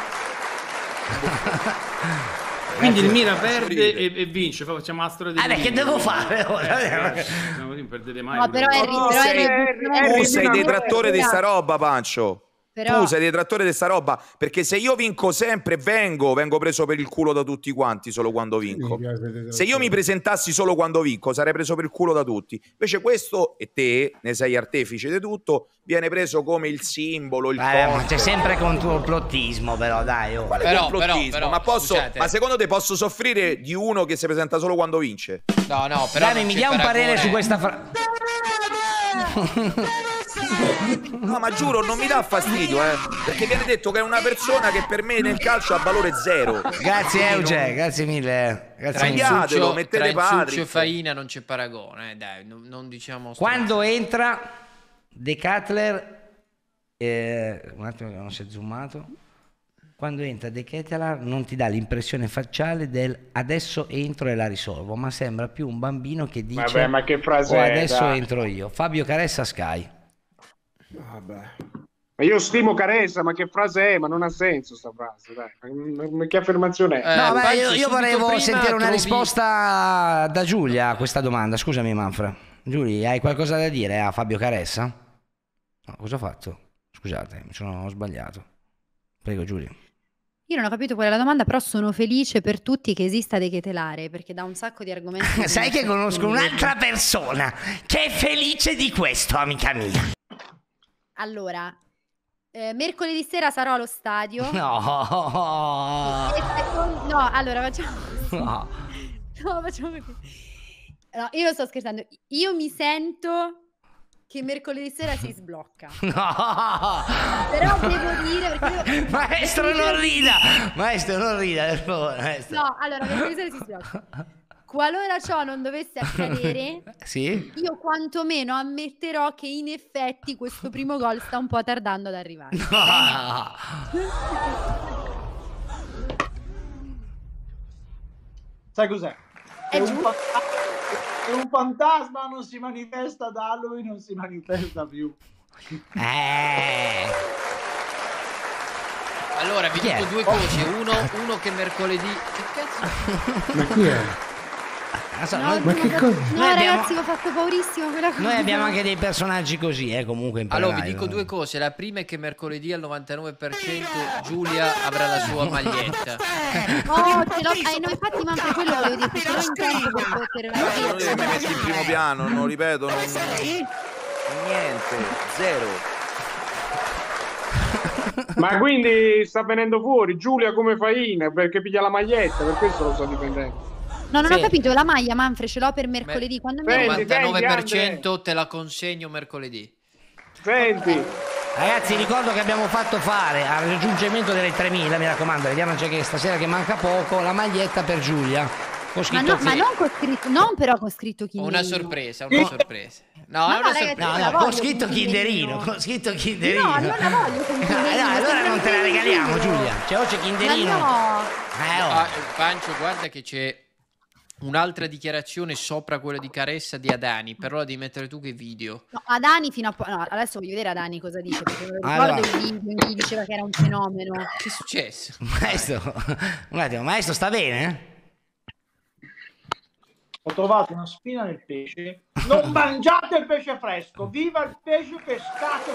Quindi il Mira Grazie. perde e, e vince. Facciamo la storia Ah, beh, che devo fare ora? Eh, no, non perdete mai. No, però Harry, No, però sei- Harry, Harry- però Harry- Tu Harry- sei no, detrattore di però- sta roba, Pancio. Però- Tu sei detrattore di sta roba, perché se io vinco sempre vengo, vengo preso per il culo da tutti quanti solo quando vinco. Se io mi presentassi solo quando vinco sarei preso per il culo da tutti. Invece questo, e te ne sei artefice di tutto, viene preso come il simbolo, il Vabbè, ma forte. c'è sempre complottismo, però dai. Oh. Quale Però, complottismo? però, però, ma posso, scusate. ma secondo te posso soffrire di uno che si presenta solo quando vince? No, no, però Dani, non mi c'è dia un parere paragone. su questa frase. No, ma giuro, non mi dà fastidio, eh. Perché viene detto che è una persona che per me nel calcio ha valore zero. Grazie Euge, grazie mille. Tra Grazie mille. Cambiatelo, Insuccio, mettete tra Insuccio Patrick. e Faina non c'è paragone, eh, dai, non, non diciamo Quando entra De Cutler, eh, un attimo che non si è zoomato. Quando entra De Ketelaar non ti dà l'impressione facciale del adesso entro e la risolvo, ma sembra più un bambino che dice Vabbè, ma che frase "Oh, è, adesso dai." entro io. Fabio Caressa, Sky. Vabbè. Ma io stimo Caressa, ma che frase è? Ma non ha senso sta frase, dai. Ma che affermazione è? Eh, No, beh, Pancio, io, io subito volevo prima sentire una trovi- risposta da Giulia a questa domanda. Scusami Manfra. Giulia, hai qualcosa da dire a Fabio Caressa? No, cosa ho fatto? Scusate, mi sono sbagliato. Prego Giulia. Io non ho capito qual è la domanda, però sono felice per tutti che esista De Ketelare, perché dà un sacco di argomenti. Sai che conosco un'altra persona che è felice di questo, amica mia. Allora, eh, mercoledì sera sarò allo stadio. No. E secondo- No, allora facciamo così. No. No, facciamo così. No, io sto scherzando. Io mi sento che mercoledì sera si sblocca. No. Però devo dire... perché io- Maestro non rida. Maestro non rida, per favore, maestro. No, allora, mercoledì sera si sblocca. Qualora ciò non dovesse accadere, Sì? io quantomeno ammetterò che in effetti questo primo gol sta un po' tardando ad arrivare. No. Sai cos'è? È È un, giusto. fa- è un fantasma, non si manifesta da Halloween, non si manifesta più. Eh. Allora, vi Chi è? dico due cose. Uno, uno che mercoledì. Che cazzo? Ma chi è? Non so, No, noi, Ma no, che no, cosa? no, Noi abbiamo- ragazzi, ho fatto paurissimo quella cosa. noi abbiamo anche dei personaggi così, eh, comunque in Allora, vi live. dico due cose. La prima è che mercoledì al novantanove per cento Giulia avrà la sua maglietta. Oh, ce l'ho. Eh, no, infatti, ma per quello volevo dire, ce l'ho in tempo per poter Non li mi metti in primo piano, non ripeto, non... niente, zero. Ma quindi sta venendo fuori Giulia come Faina perché piglia la maglietta, per questo lo sto difendendo. No, non Sì. ho capito, la maglia, Manfred, ce l'ho per mercoledì. Quando mi Senti, arriva? novantanove per cento te la consegno mercoledì. Senti, Ragazzi, ricordo che abbiamo fatto fare al raggiungimento delle tremila, mi raccomando, vediamoci che stasera che manca poco, la maglietta per Giulia. Con Ma, scritto no, ma Fe- non con scritto, non però con scritto chi. Una sorpresa, una sorpresa. No, Ma è no, una ragazzi, sorpresa. No, la no, con voglio scritto con Kinderino, Kinderino. con scritto Kinderino. No, non la voglio con Ah, Kinderino, no, allora sembra non te la un regaliamo, Kinderino. Giulia. C'è oggi Kinderino. Ma no. Eh, oh. Ah, Pancio, guarda che c'è un'altra dichiarazione sopra quella di Caressa di Adani, però la devi mettere tu che video. No, Adani fino a po- no, adesso voglio vedere Adani cosa dice, perché me lo ricordo Allora. il video in cui diceva che era un fenomeno. Che è successo? Maestro, un attimo, maestro sta bene? Ho trovato una spina nel pesce. Non mangiate il pesce fresco, viva il pesce pescato,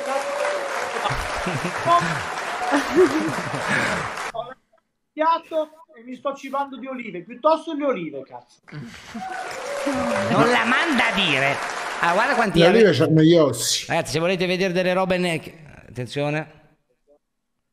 cazzo. Ho piatto e mi sto cibando di olive, piuttosto le olive, cazzo. Non la manda a dire. Ah, guarda quanti Le ave- olive c'hanno gli ossi. Ragazzi, se volete vedere delle robe ne- attenzione.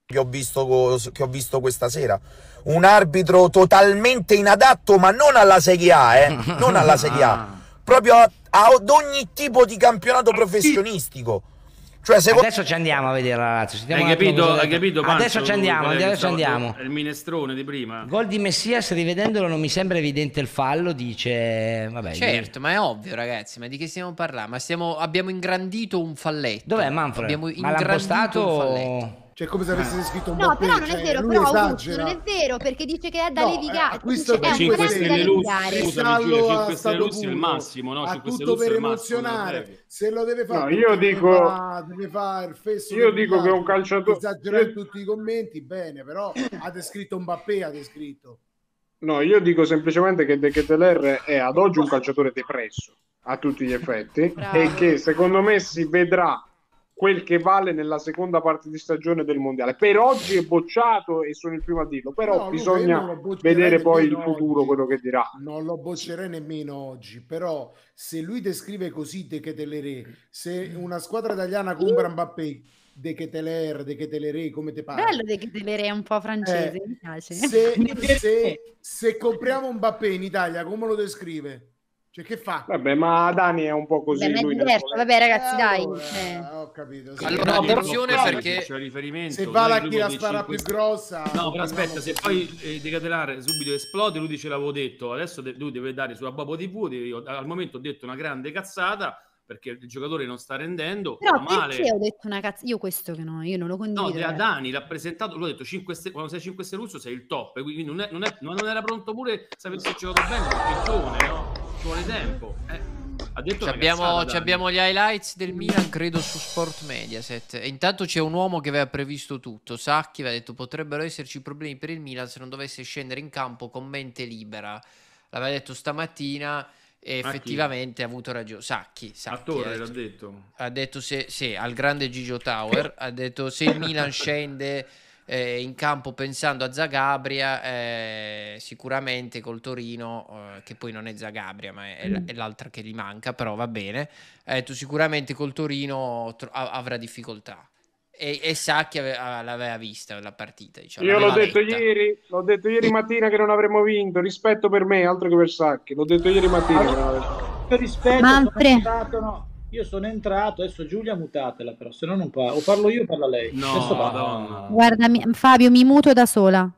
che ho visto, che ho visto questa sera. Un arbitro totalmente inadatto, ma non alla Serie A, eh? Non alla Serie A, proprio a, ad ogni tipo di campionato professionistico. Cioè, se adesso ci andiamo a vedere la Lazio. Hai capito, hai capito Pancio, adesso ci andiamo, adesso stavo, andiamo. È il minestrone di prima. Gol di Messias, rivedendolo non mi sembra evidente il fallo, dice vabbè. Certo, io... ma è ovvio, ragazzi, ma di che stiamo parlando? Ma stiamo, abbiamo ingrandito un falletto. Dov'è Manfred? Abbiamo ma l'ha postato un falletto. Cioè, come se avesse scritto un No, Mbappé, però non è cioè, vero, lui però Augusto, esagera. non è vero, perché dice che è da No, levigare. eh, questo Dice che è un cinque grande da stelle Lusso, levigare. scusami Giulia, a cinque stelle stato Lusso è il puro, massimo, no? ha cinque stelle tutto Lusso è per il massimo, non emozionare, devi. se lo deve fare, No, io dico- deve fare, deve fare il fesso io del dico che villaggio, un calciatore- esagerare in io- tutti i commenti, bene, però ha descritto Mbappé, ha descritto. No, io dico semplicemente che De Ketelaere è ad oggi un calciatore depresso a tutti gli effetti Bravo. e che secondo me si vedrà quel che vale nella seconda parte di stagione del mondiale. Per oggi è bocciato e sono il primo a dirlo, però No, Luca, bisogna io non lo boccerei vedere poi il nemmeno futuro, oggi. quello che dirà. Non lo boccerei nemmeno oggi, però se lui descrive così De Ketelaere, se una squadra italiana compra Mbappé, De Ketelaere, De Ketelaere, come te pare? Bello De Ketelaere, è un po' francese, Eh, mi piace. Se, se, se compriamo Mbappé in Italia, come lo descrive? Cioè, che fa? Vabbè, ma Dani è un po' così. Beh, ma è lui nel diverso, voler- vabbè ragazzi, Eh, dai. allora, eh. ho capito. sì. Allora, No, però attenzione guarda, perché- c'è riferimento. Se va la noi chi la gruppo spara dei più cinque grossa, No, però continuiamo aspetta, se così. poi eh, De Ketelaere subito esplode, lui dice l'avevo detto, adesso de- lui deve dare sulla Bobo tivù, io al momento ho detto una grande cazzata perché il giocatore non sta rendendo, Però fa male. perché ho detto una cazzo? Io questo che no, io non lo No, condivido. De ragazzi. Dani l'ha presentato, lui ha detto cinque stelle, quando sei cinque stelle Russo sei il top, quindi non, è, non, è, ma non era pronto pure se avesse giocato bene perché è giovane, no? Ci vuole tempo. Eh. Ha detto Ci una abbiamo, cazzata, ci Dani. abbiamo gli highlights del Milan, credo, su Sport Mediaset. E intanto c'è un uomo che aveva previsto tutto. Sacchi aveva detto potrebbero esserci problemi per il Milan se non dovesse scendere in campo con mente libera. L'aveva detto stamattina e Ma chi? effettivamente ha avuto ragione. Sacchi, Sacchi Attore, ha l'ha detto, detto. ha detto se, sì, al grande Gigio Tower, ha detto se il Milan scende eh, in campo pensando a Zagabria, eh, sicuramente col Torino, eh, che poi non è Zagabria ma è, è l- è l'altra che gli manca, però va bene, ha detto sicuramente col Torino tro- a- avrà difficoltà. E, e Sacchi ave- a- l'aveva vista la partita, diciamo, Io l'ho l'aveva detto letta. ieri, l'ho detto ieri mattina che non avremmo vinto, rispetto per me, altro che per Sacchi. L'ho detto ieri mattina che non avremmo Io rispetto, Manfred. sono entrato, no. Io sono entrato, adesso Giulia mutatela però, se no non parlo. O parlo io o parla lei? No, Adesso parlo. Madonna. Guarda, mi- Fabio, mi muto da sola.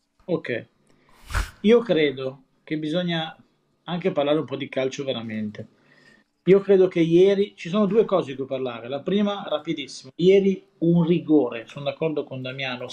Ok. Io credo che bisogna anche parlare un po' di calcio veramente. Io credo che ieri ci sono due cose di cui parlare. La prima, rapidissimo. Ieri un rigore, sono d'accordo con Damiano,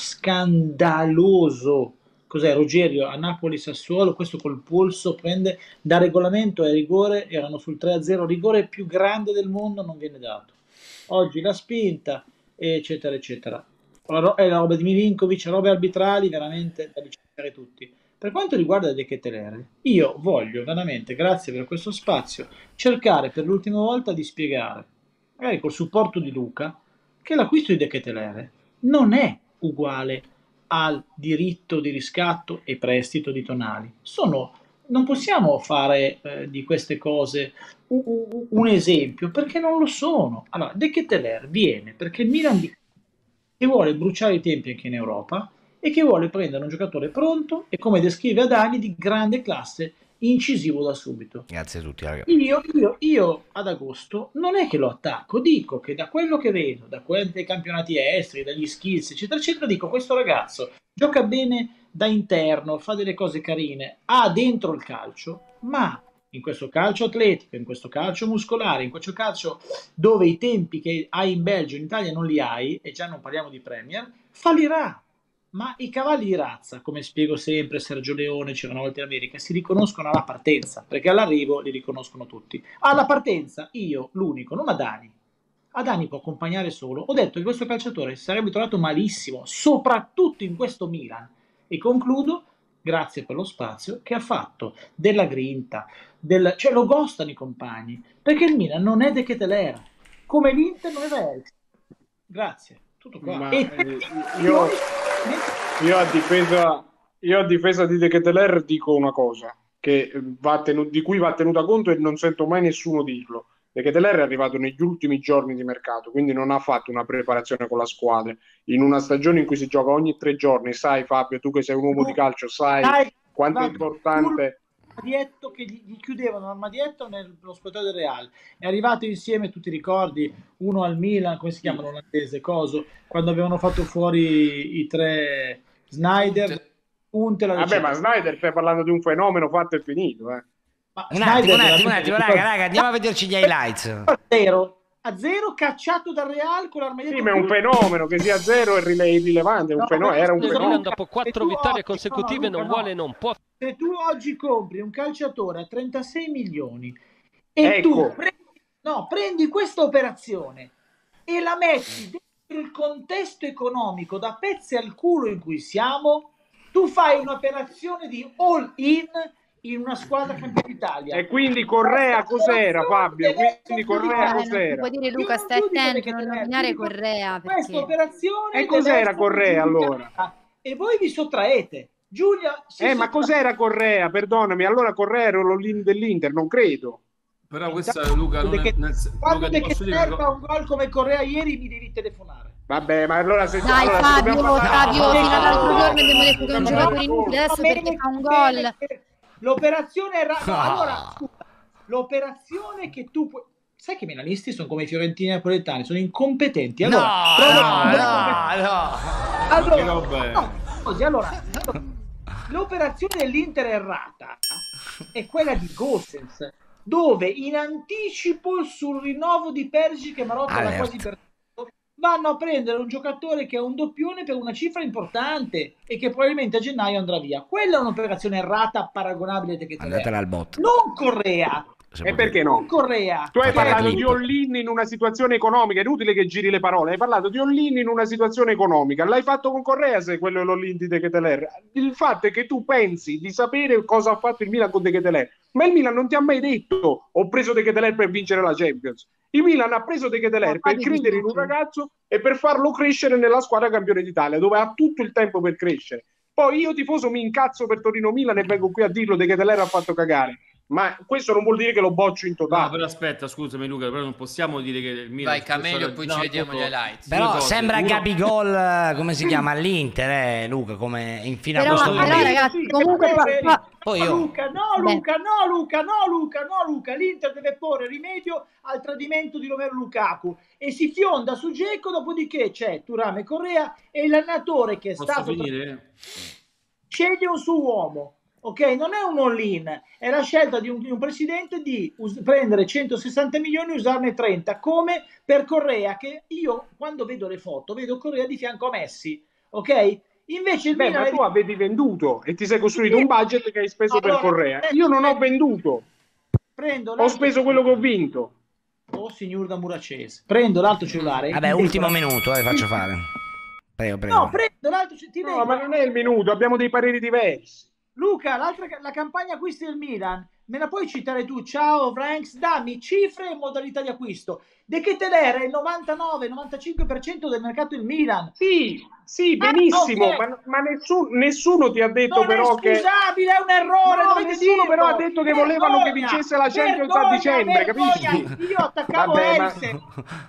scandaloso. Cos'è? Rogerio a Napoli Sassuolo, questo col polso prende da regolamento e rigore, erano sul tre a zero, rigore più grande del mondo non viene dato. Oggi la spinta, eccetera, eccetera. La ro- È la roba di Milinkovic, robe arbitrali veramente da licenziare tutti. Per quanto riguarda De Ketelaere, io voglio veramente, grazie per questo spazio, cercare per l'ultima volta di spiegare, magari col supporto di Luca, che l'acquisto di De Ketelaere non è uguale al diritto di riscatto e prestito di Tonali. Sono, non possiamo fare eh, di queste cose un, un- un esempio, perché non lo sono. Allora, De Ketelaere viene perché il Milan di- che vuole bruciare i tempi anche in Europa e che vuole prendere un giocatore pronto e, come descrive Adani, di grande classe, incisivo da subito. Grazie a tutti, ragazzi. Io, io, io ad agosto non è che lo attacco, dico che da quello che vedo, da quelli dei campionati esteri, dagli skills, eccetera, eccetera, dico questo ragazzo gioca bene da interno, fa delle cose carine, ha dentro il calcio, ma in questo calcio atletico, in questo calcio muscolare, in questo calcio dove i tempi che hai in Belgio, in Italia non li hai, e già non parliamo di Premier, fallirà. Ma i cavalli di razza, come spiego sempre Sergio Leone, c'era una volta in America, si riconoscono alla partenza, perché all'arrivo li riconoscono tutti. Alla partenza, io, l'unico, non Adani. Adani può accompagnare solo. Ho detto che questo calciatore si sarebbe trovato malissimo, soprattutto in questo Milan. E concludo, grazie per lo spazio, che ha fatto della grinta, del... cioè lo gostano i compagni, perché il Milan non è De Ketelaere, come l'Inter non era Elche. Grazie, tutto qua. Ma, E eh, io, io a difesa io a difesa di De Ketelaere dico una cosa che va tenu- di cui va tenuta conto e non sento mai nessuno dirlo. De Ketelaere è arrivato negli ultimi giorni di mercato, quindi non ha fatto una preparazione con la squadra. In una stagione in cui si gioca ogni tre giorni, sai Fabio, tu che sei un uomo di calcio, sai Dai, quanto è va- importante... armadietto che gli, gli chiudevano l'armadietto nello spogliatoio del Real. È arrivato insieme, tu ti ricordi, uno al Milan, come si chiama l'olandese, Coso, quando avevano fatto fuori i tre Snyder, Huntelaar, Vabbè, eccetera. ma Snyder stai parlando di un fenomeno fatto e finito, eh. Ma Un Snyder attimo, un attimo, un veramente- attimo, raga, raga, andiamo a vederci gli highlights. a zero, a zero cacciato dal Real con l'armadietto. Sì, ma è un fenomeno, che sia zero è rile- irrilevante, è un No, fenomeno, era un scusa, Il Milan fenomeno. dopo Se quattro tu vittorie oggi- consecutive no, no, non Luca, vuole, non può. Se tu oggi compri un calciatore a trentasei milioni e Ecco. tu prendi, no, prendi questa operazione e la metti dentro il contesto economico da pezzi al culo in cui siamo, tu fai un'operazione di all-in in una squadra campione d'Italia. E quindi Correa cos'era, Fabio? Deve Quindi essere Correa Eh, non ti cos'era? puoi dire Io Luca, non stai giudico attento perché a non te ne- nominare giudico Correa, Questa perché... operazione E deve cos'era essere Correa, allora? giudicata. E voi vi sottraete. Giulia si Eh, ma sottrae. cos'era Correa? Perdonami, allora Correa era l'all-in dell'Inter, non credo. Però questa Luca non è, Che- nel, Quando Luca, De ti posso dire Ketelaere una fa cosa? un gol come Correa ieri mi devi telefonare. Vabbè, ma allora se... Dai allora, se Fabio, dobbiamo parlare- Fabio, No, fino all'altro no, giorno abbiamo detto che è un dobbiamo giocatore parlare- inutile, adesso Va bene, perché fa un bene, gol... che- L'operazione era... no, Ah. allora, scusa, l'operazione che tu puoi... Sai che i milanisti sono come i fiorentini napoletani, sono incompetenti. No, Allora, prova- no, no. Allora, Che roba è? no, così, allora, l'operazione dell'Inter errata è quella di Gosens, dove in anticipo sul rinnovo di Perisic che Marotta era Alert. quasi per vanno a prendere un giocatore che è un doppione per una cifra importante e che probabilmente a gennaio andrà via. Quella è un'operazione errata paragonabile a De Ketelaere. Andatela al botto. Non Correa, E perché no? non Correa. Tu hai Fare parlato clip. di all-in in una situazione economica, è inutile che giri le parole, hai parlato di all-in in una situazione economica, l'hai fatto con Correa se quello è l'all-in di De Ketelaere. Il fatto è che tu pensi di sapere cosa ha fatto il Milan con De Ketelaere, ma il Milan non ti ha mai detto ho preso De Ketelaere per vincere la Champions. Il Milan ha preso De Ketelaere per credere in un ragazzo e per farlo crescere nella squadra campione d'Italia, dove ha tutto il tempo per crescere. Poi io tifoso mi incazzo per Torino-Milan e vengo qui a dirlo, De Ketelaere ha fatto cagare. Ma questo non vuol dire che lo boccio in No, totale. però aspetta, scusami Luca, però non possiamo dire che il Milan... Vai Camelio, poi ci vediamo gli highlights. Però Due cose. sembra Uno- Gabigol, eh, come si chiama, all'Inter, eh, Luca, come in fino a Però, questo però momento. ragazzi, comunque... Eh, fa- vedi, fa- Poi no, io- Luca, no Beh. Luca, no Luca, no Luca, no Luca, l'Inter deve porre rimedio al tradimento di Romelu Lukaku e si fionda su Dzeko, dopodiché c'è Thuram e Correa e l'allenatore che è Posso stato finire? sceglie un suo uomo, ok? Non è un all-in, è la scelta di un, di un presidente di us- prendere centosessanta milioni e usarne trenta, come per Correa, che io quando vedo le foto vedo Correa di fianco a Messi, ok? Invece il Beh, Milan ma è tu avevi venduto e ti sei costruito un budget che hai speso per Allora, Correa. Io non ho venduto, prendo ho l'altro- speso quello che ho vinto. Oh signor da Muracese, prendo l'altro cellulare. Vabbè, ti ultimo dico- minuto, eh, faccio fare. Prego, prego. No, prendo l'altro ce- ti No, leggo. ma non è il minuto, abbiamo dei pareri diversi. Luca, l'altra, la campagna acquisti del Milan, me la puoi citare tu? Ciao Franks, dammi cifre e modalità di acquisto. De Ketelaere è il novantanove novantacinque per cento del mercato del Milan. Sì, sì, Ah, benissimo, ok. ma, ma nessun- nessuno ti ha detto Non però è che... scusabile, è un errore. No, dovete nessuno dirlo. però ha detto che volevano che Vergogna, vincesse la Champions a vergogna, dicembre, vergogna. capisci? Io attaccavo Vabbè, ma- Eriksen.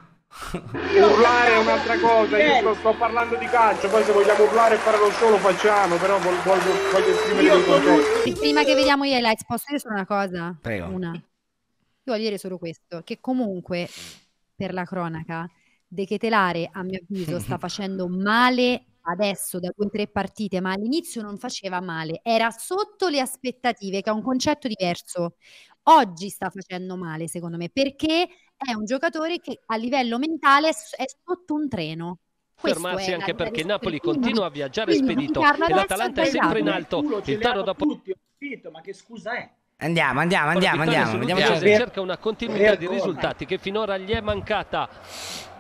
Io Urlare è attaccavo un'altra cosa, io sto, Eriksen. sto parlando di calcio, poi se vogliamo urlare e fare lo show lo facciamo, però voglio, voglio, voglio esprimere Io dei sono concetti. E prima che vediamo gli highlights, posso dire solo una cosa? Prego. Una. Io voglio dire solo questo, che comunque, per la cronaca, De Ketelaere, a mio avviso, sta facendo male adesso da due o tre partite, ma all'inizio non faceva male, era sotto le aspettative, che è un concetto diverso. Oggi sta facendo male, secondo me, perché è un giocatore che a livello mentale è s- è sotto un treno. Questo Fermarsi è anche la- perché la- Napoli quindi- continua a viaggiare quindi spedito criticarlo e adesso l'Atalanta è è sempre in sbagliato. alto. Culo, ce Il li Toro hanno dopo tutti, ho capito, ma che scusa è? Andiamo, andiamo, andiamo, Ora, andiamo. vittoria Vediamo sull'Udinese se- cerca una continuità di Vergogna. risultati che finora gli è mancata.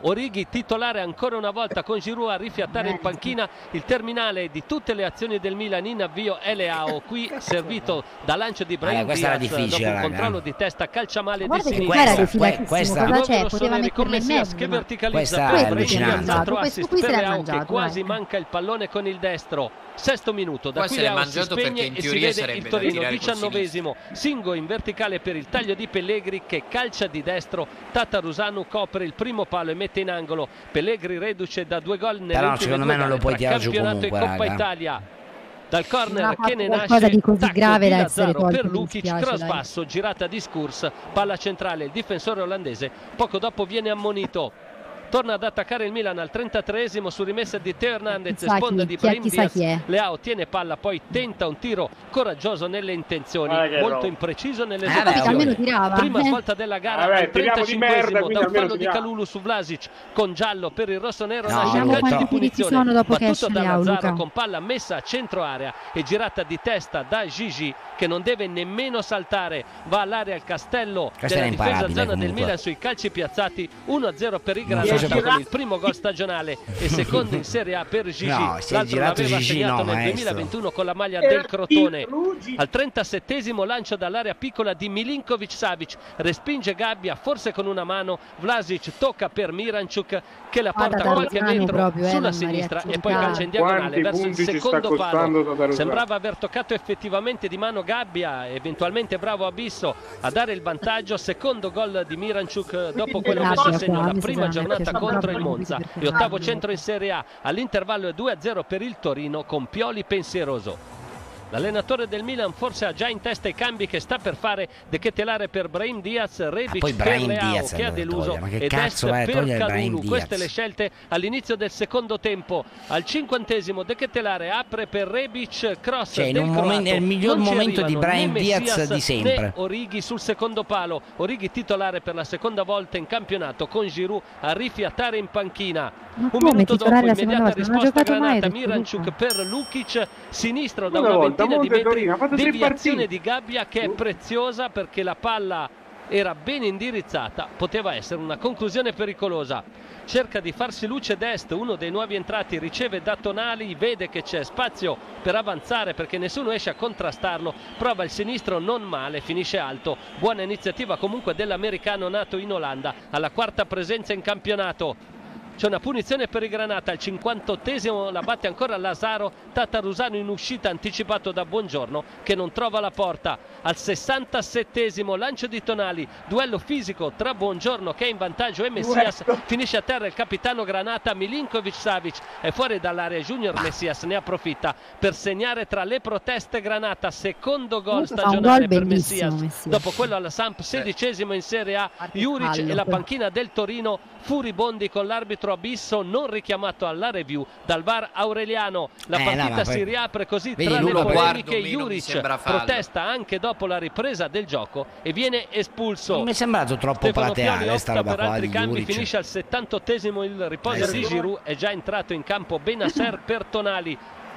Orighi titolare ancora una volta con Giroud a rifiattare in panchina. Il terminale di tutte le azioni del Milan in avvio è Leao, qui servito da lancio di Brahim Allora, questa era Diaz difficile, dopo un raga. controllo di testa calciamale di Guarda che sinistra. qua era Questa- defilatissimo, questa- cosa c'è? Nuovo Poteva rossoneri con metterle in Messias che mezzo. verticalizza Questa per è Brahim allucinante. Diaz, altro Questo assist qui se per l'ha Leao che mangiato, quasi guarda. manca il pallone con il destro. Sesto minuto, da Qua qui se l'è Leao si mangiato perché spegne in e si teoria vede sarebbe il da Torino. tirare col Diciannovesimo, Singo in verticale per il taglio di Pellegri che calcia di destro. Tatarusanu copre il primo palo e mette in angolo. Pellegri reduce da due gol nelle Però ultime secondo due me non lo gare puoi tra tirare giù campionato comunque, e Coppa raga. Italia. Dal Non ha corner fatto che ne qualcosa nasce, di così tacco grave di da essere Lazzaro tolto, per mi Lukic, dispiace, cross dai. basso, girata di Skurs, palla centrale, il difensore olandese poco dopo viene ammonito. Torna ad attaccare il Milan al trentatreesimo su rimessa di Teo Hernandez, Chissà sponda chi- di chi è- Brahim chissà Diaz. chi è. Leao tiene palla, poi tenta un tiro coraggioso nelle intenzioni, Ah, che molto roba. impreciso Eh, vabbè, nell'esecuzione. almeno tirava. Prima eh. svolta della gara Vabbè, al tiriamo di merda, trentacinquesimo quindi da un almeno fallo di tiriamo. Kalulu su Vlasic con giallo per il rossonero. No, nasce vediamo il calcio quanti di tiri ci punizione sono dopo che battuto esce da Leao, Lazzaro Luca. con palla messa a centro area e girata di testa da Gigi che non deve nemmeno saltare, va all'area al castello Questa della era difesa imparabile zona del comunque. Milan sui calci piazzati. Uno a zero per i Non so se Granata può- con il primo gol stagionale e secondo in Serie A per Gigi. No, si è L'altro girato l'aveva Gigi, segnato no, nel maestro. duemilaventuno con la maglia del Crotone. Al trentasettesimo lancio dall'area piccola di Milinkovic Savic, respinge Gabbia forse con una mano, Vlasic tocca per Miranchuk che la Guarda, porta qualche Tatarusanu metro proprio, eh, sulla non sinistra Maria e poi Città. calcia in diagonale Quanti verso il punti ci sta secondo costando palo. Tatarusanu? Sembrava aver toccato effettivamente di mano Gabbia, eventualmente bravo Abisso a dare il vantaggio. Secondo gol di Miranchuk dopo quello Gabbia messo a qua, segno la mi prima sembra giornata che contro il sono Monza proprio e ottavo Gabbia. centro in Serie A. All'intervallo è due a zero per il Torino con Pioli pensieroso. L'allenatore del Milan forse ha già in testa i cambi che sta per fare: De Ketelaere per Brahim Diaz, Rebic poi per Brahim Leao Diaz che ha dove deluso toglie? Ma che e cazzo Dest vai a per togliere Brahim Kalulu. Diaz? Queste le scelte all'inizio del secondo tempo. Al cinquantesimo De Ketelaere apre per Rebic, cross Cioè, in del un croato. momento- è il miglior Non ci momento di arrivano Brahim né Diaz Messias di sempre. né Orighi sul secondo palo. Orighi titolare per la seconda volta in campionato con Giroud a rifiatare in panchina. Ma Un come minuto dopo titolare la seconda immediata volta? Non ha risposta giocato mai, granata ha detto Miranchuk Luca. per Lukic, sinistro da Una una volta, ventina di Monte metri, Torino, ha fatto tre deviazione partite. di Gabbia che è preziosa perché la palla era ben indirizzata, poteva essere una conclusione pericolosa. Cerca di farsi luce Dest, uno dei nuovi entrati, riceve da Tonali, vede che c'è spazio per avanzare perché nessuno esce a contrastarlo, prova il sinistro non male, finisce alto. Buona iniziativa comunque dell'americano nato in Olanda, alla quarta presenza in campionato. C'è una punizione per i Granata, al cinquantottesimo la batte ancora Lazzaro, Tatarusanu in uscita anticipato da Buongiorno che non trova la porta. Al sessantasettesimo lancio di Tonali, duello fisico tra Buongiorno che è in vantaggio e Messias, finisce a terra il capitano Granata, Milinkovic Savic è fuori dall'area, Junior Messias ne approfitta per segnare tra le proteste Granata, secondo gol Comunque fa un stagionale gol per bellissimo, Messias. Messias. Dopo quello alla Samp, sedicesimo in Serie A, Juric fallo, e la però. panchina del Torino furibondi con l'arbitro Abisso non richiamato alla review dal V A R Aureliano. La Eh, partita no, ma si poi- riapre così Vedi, tra Luca, le poi- polemiche. Guardo meno, mi Juric sembra fallo. protesta anche dopo la ripresa del gioco e viene espulso. Non mi è sembrato troppo Stefano Pioli plateale sta opta roba per qua altri di cambi, Juric. finisce al settantottesimo il riposo Eh, sì. di Giroud, è già entrato in campo Benasser per Tonali.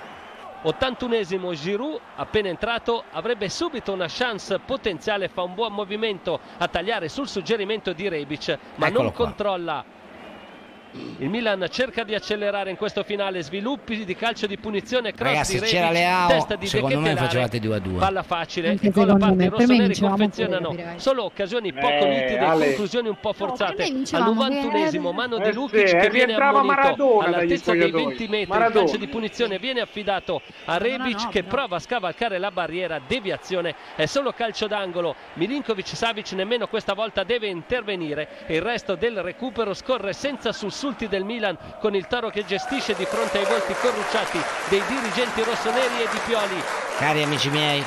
ottantunesimo Giroud appena entrato avrebbe subito una chance potenziale, fa un buon movimento a tagliare sul suggerimento di Rebic ma Eccolo non qua. controlla. Il Milan cerca di accelerare in questo finale, sviluppi di calcio di punizione, cross Ragazzi, di c'era Rebic, Leao, testa di De secondo me Ketelaere, facevate due a due. palla facile, Anche il gol a secondo parte me, i per me rossoneri vincevamo confezionano pure, capirei. solo occasioni poco Eh, nitide, Ale. conclusioni un po' forzate. per me Al vincevamo, novantunesimo mano di Eh Lukic sì, che eh, viene rientrava ammonito Maradona dagli all'altezza dei spogliatoi. venti metri. Il Maradona. calcio di punizione viene affidato a Rebic no, che però. prova a scavalcare la barriera, deviazione, è solo calcio d'angolo. Milinkovic Savic nemmeno questa volta deve intervenire e il resto del recupero scorre senza sussulti del Milan con il Toro che gestisce di fronte ai volti corrucciati dei dirigenti rossoneri e di Pioli. Cari amici miei,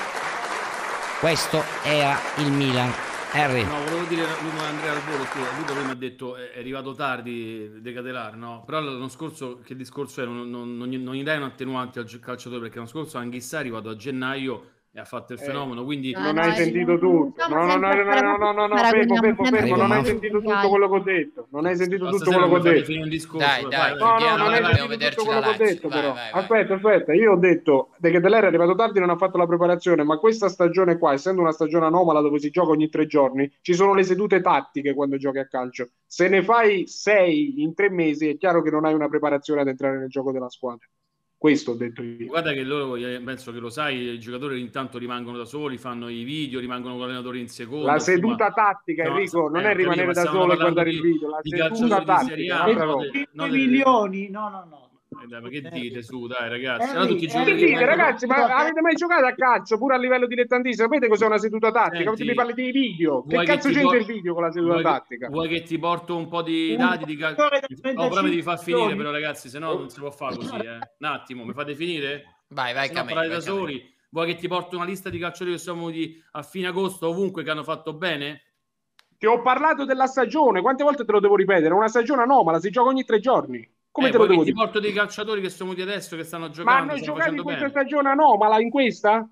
questo era il Milan. Harry. No, volevo dire Luca Andrea al volo, scusa, Luca prima ha detto è è arrivato tardi De Ketelaere, no? Però l'anno scorso che discorso è? Non, non, non, non gli dai un attenuante al gi- calciatore perché l'anno scorso Anghissà è arrivato a gennaio e ha fatto il fenomeno, quindi non no, hai sentito tutto. No, no, no, no, no, no, no, no, fermo, fermo, fermo, non hai sentito tutto quello che ho detto. Non hai sentito tutto quello che ho detto. Dai, dai, no, no, non hai sentito tutto quello che ho detto, però. Aspetta, aspetta, io ho detto De Ketelaere è arrivato tardi, non ha fatto la preparazione, ma questa stagione qua, essendo una stagione anomala dove si gioca ogni tre giorni, ci sono le sedute tattiche quando giochi a calcio. Se ne fai sei in tre mesi, è chiaro che non hai una preparazione ad entrare nel gioco della squadra. Questo ho detto io. Guarda che loro, penso che lo sai, i giocatori intanto rimangono da soli, fanno i video, rimangono con l'allenatore in secondo. La seduta insomma, tattica, Enrico, no, non eh, è rimanere da solo e guardare di, il video, la seduta tattica. cinque milioni, no, no, no. Eh dai, ma che dite su, dai ragazzi? Eh, tutti eh, che dite, ragazzi, ma avete mai giocato a calcio pure a livello dilettantissimo? Sapete cos'è una seduta tattica? Senti, mi parli dei video. Che cazzo c'entra por- il video con la seduta vuoi tattica? Che, vuoi che ti porto un po' di dati di calcio? Oh, però mi devi far finire però ragazzi, se no non si può fare così, eh. Un attimo, mi fate finire? Vai, vai, Camei, vai da soli. Camei. Vuoi che ti porto una lista di calciatori che siamo di a fine agosto ovunque che hanno fatto bene? Ti ho parlato della stagione, quante volte te lo devo ripetere? Una stagione anomala, si gioca ogni tre giorni. Come eh, te lo devo ti dire? porto dei calciatori che sono di adesso che stanno giocando. Ma hanno giocato in questa bene. stagione anomala, in questa?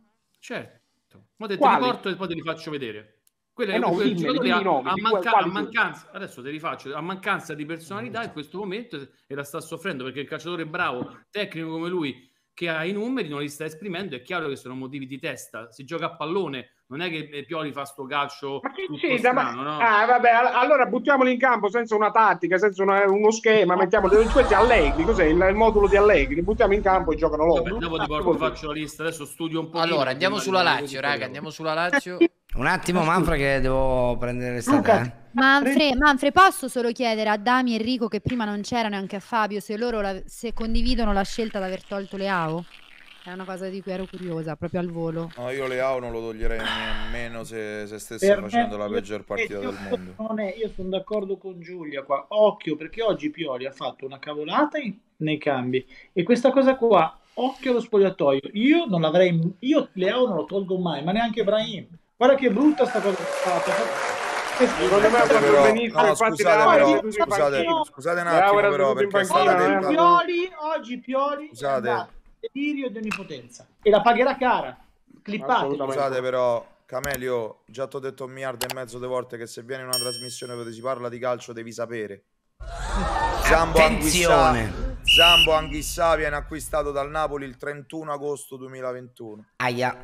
Certo. Ma te, te li porto e poi te li faccio vedere. Quelli eh no, quei giocatori a, nomi, a, manca- a mancanza, adesso te li faccio, a mancanza di personalità in questo momento e la sta soffrendo perché il calciatore bravo, tecnico come lui, che ha i numeri, non li sta esprimendo. È chiaro che sono motivi di testa. Si gioca a pallone, non è che Pioli fa sto calcio ma che tutto strano, ma... no? Ah, vabbè, allora buttiamoli in campo senza una tattica, senza una, uno schema, mettiamo questi Allegri, cos'è il, il modulo di Allegri, li buttiamo in campo e giocano loro. Vabbè, dopo ti porto, faccio la lista, adesso studio un po'. Allora, andiamo sulla Lazio, raga, andiamo sulla Lazio. Un attimo, Manfred, che devo prendere le strade. Eh? Manfred, Manfred, posso solo chiedere a Dami e Enrico, che prima non c'erano, e anche a Fabio, se loro la, se condividono la scelta di aver tolto Leao? È una cosa di cui ero curiosa, proprio al volo. No, io Leao non lo toglierei nemmeno se, se stesse per facendo me, la peggior partita del mondo. Non è, io sono d'accordo con Giulia qua. Occhio, perché oggi Pioli ha fatto una cavolata in, nei cambi. E questa cosa qua, occhio allo spogliatoio. Io non l'avrei... Io Leao non lo tolgo mai, ma neanche Brahim. Guarda che brutta sta cosa fatta. Secondo me ha fatto benissimo, no, infatti scusate, però, scusate, scusate un attimo però, perché è stata detta... Pioli, oggi Pioli... Scusate. Delirio di onnipotenza e la pagherà cara. Clippate. Scusate però, Camelio, già ti ho detto un miliardo e mezzo di volte che se viene una trasmissione dove si parla di calcio devi sapere. Zambo Anguissa, Zambo Anguissa viene acquistato dal Napoli il trentuno agosto duemilaventuno. Aia.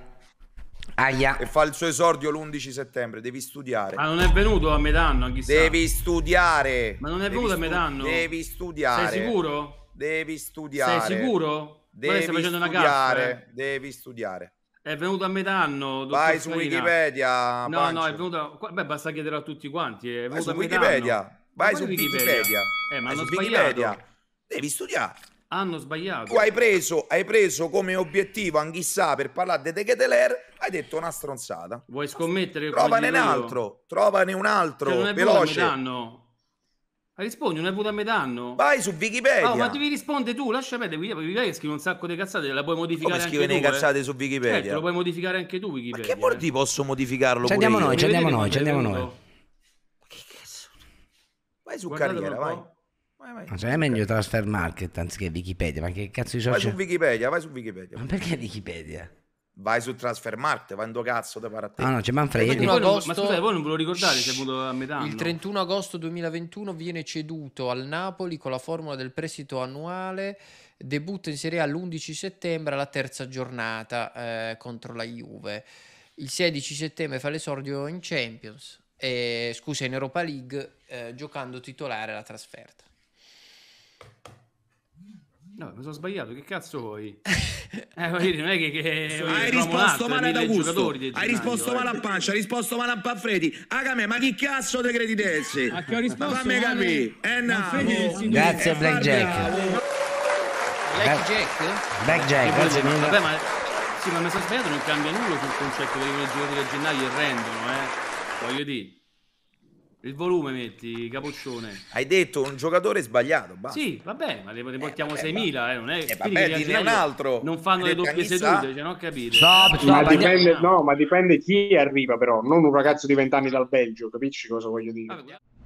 Aia. E fa il suo esordio l'undici settembre. Devi studiare. Ma non è venuto a metà anno Anguissa. Devi studiare. Ma non è venuto a metà anno. Devi studiare. Sei sicuro? Devi studiare. Sei sicuro? Devi studiare, una gaffa, eh? devi studiare. È venuto a metà anno. Vai su Wikipedia. No, Pancio. no, è venuto. Beh, basta chiedere a tutti quanti. È Vai su a Wikipedia. Vai su Wikipedia. Wikipedia. Eh, ma Vai hanno su sbagliato. Wikipedia. Devi studiare. Hanno sbagliato. Tu hai preso, hai preso come obiettivo Anguissa per parlare di De Ketelaere. Hai detto una stronzata. Vuoi scommettere? Trovane un altro. Trovane un altro. Cioè, non è veloce. Rispondi, non è venuto a metà anno. Vai su Wikipedia. Oh, ma devi rispondere tu, lascia perdere. Wikipedia scrive un sacco di cazzate, la puoi modificare Come anche tu. Come scrive le cazzate eh? su Wikipedia? Certo, lo puoi modificare anche tu Wikipedia. Ma che vuol dire posso modificarlo ci pure andiamo io? noi, ci andiamo noi, ci andiamo noi. Ma che cazzo? Vai su Guardatelo carriera, vai. Vai, vai. Ma cioè è meglio Transfer Market anziché Wikipedia, ma che cazzo di social? social? Vai su Wikipedia, vai su Wikipedia. Ma perché Wikipedia? Vai su Transfermarkt, vai in do cazzo te pare a te. Ah no, c'è Manfredi. Agosto... Ma scusate, voi non ve lo ricordate se è venuto a metà anno? Il trentuno agosto duemilaventuno viene ceduto al Napoli con la formula del prestito annuale, debutta in Serie A l'undici settembre alla terza giornata eh, contro la Juve. Il sedici settembre fa l'esordio in Champions, e, scusa in Europa League, eh, giocando titolare alla trasferta. No, mi sono sbagliato, che cazzo vuoi? Eh, non è che, che hai risposto male ad Augusto, hai risposto male a Pancia, hai risposto male a Panfredi. Agame, ma chi cazzo te credi di essere? A che ho risposto? Fammi capire. Eh no. Grazie Blackjack. Blackjack? Blackjack, grazie mille. Vabbè, ma sì, ma mi sono sbagliato, non cambia nulla sul concetto che i giocatori a gennaio rendono, eh. Voglio dire. Il volume metti, capoccione. Hai detto un giocatore sbagliato, basta. Sì, vabbè, ma ne portiamo eh, seimila, eh, non è eh, vabbè, dine un altro. Non fanno le doppie sedute, cioè non capite. Stop, stop, ma dipende, no, ma dipende chi arriva però, non un ragazzo di venti anni dal Belgio, capisci cosa voglio dire? Vabbè.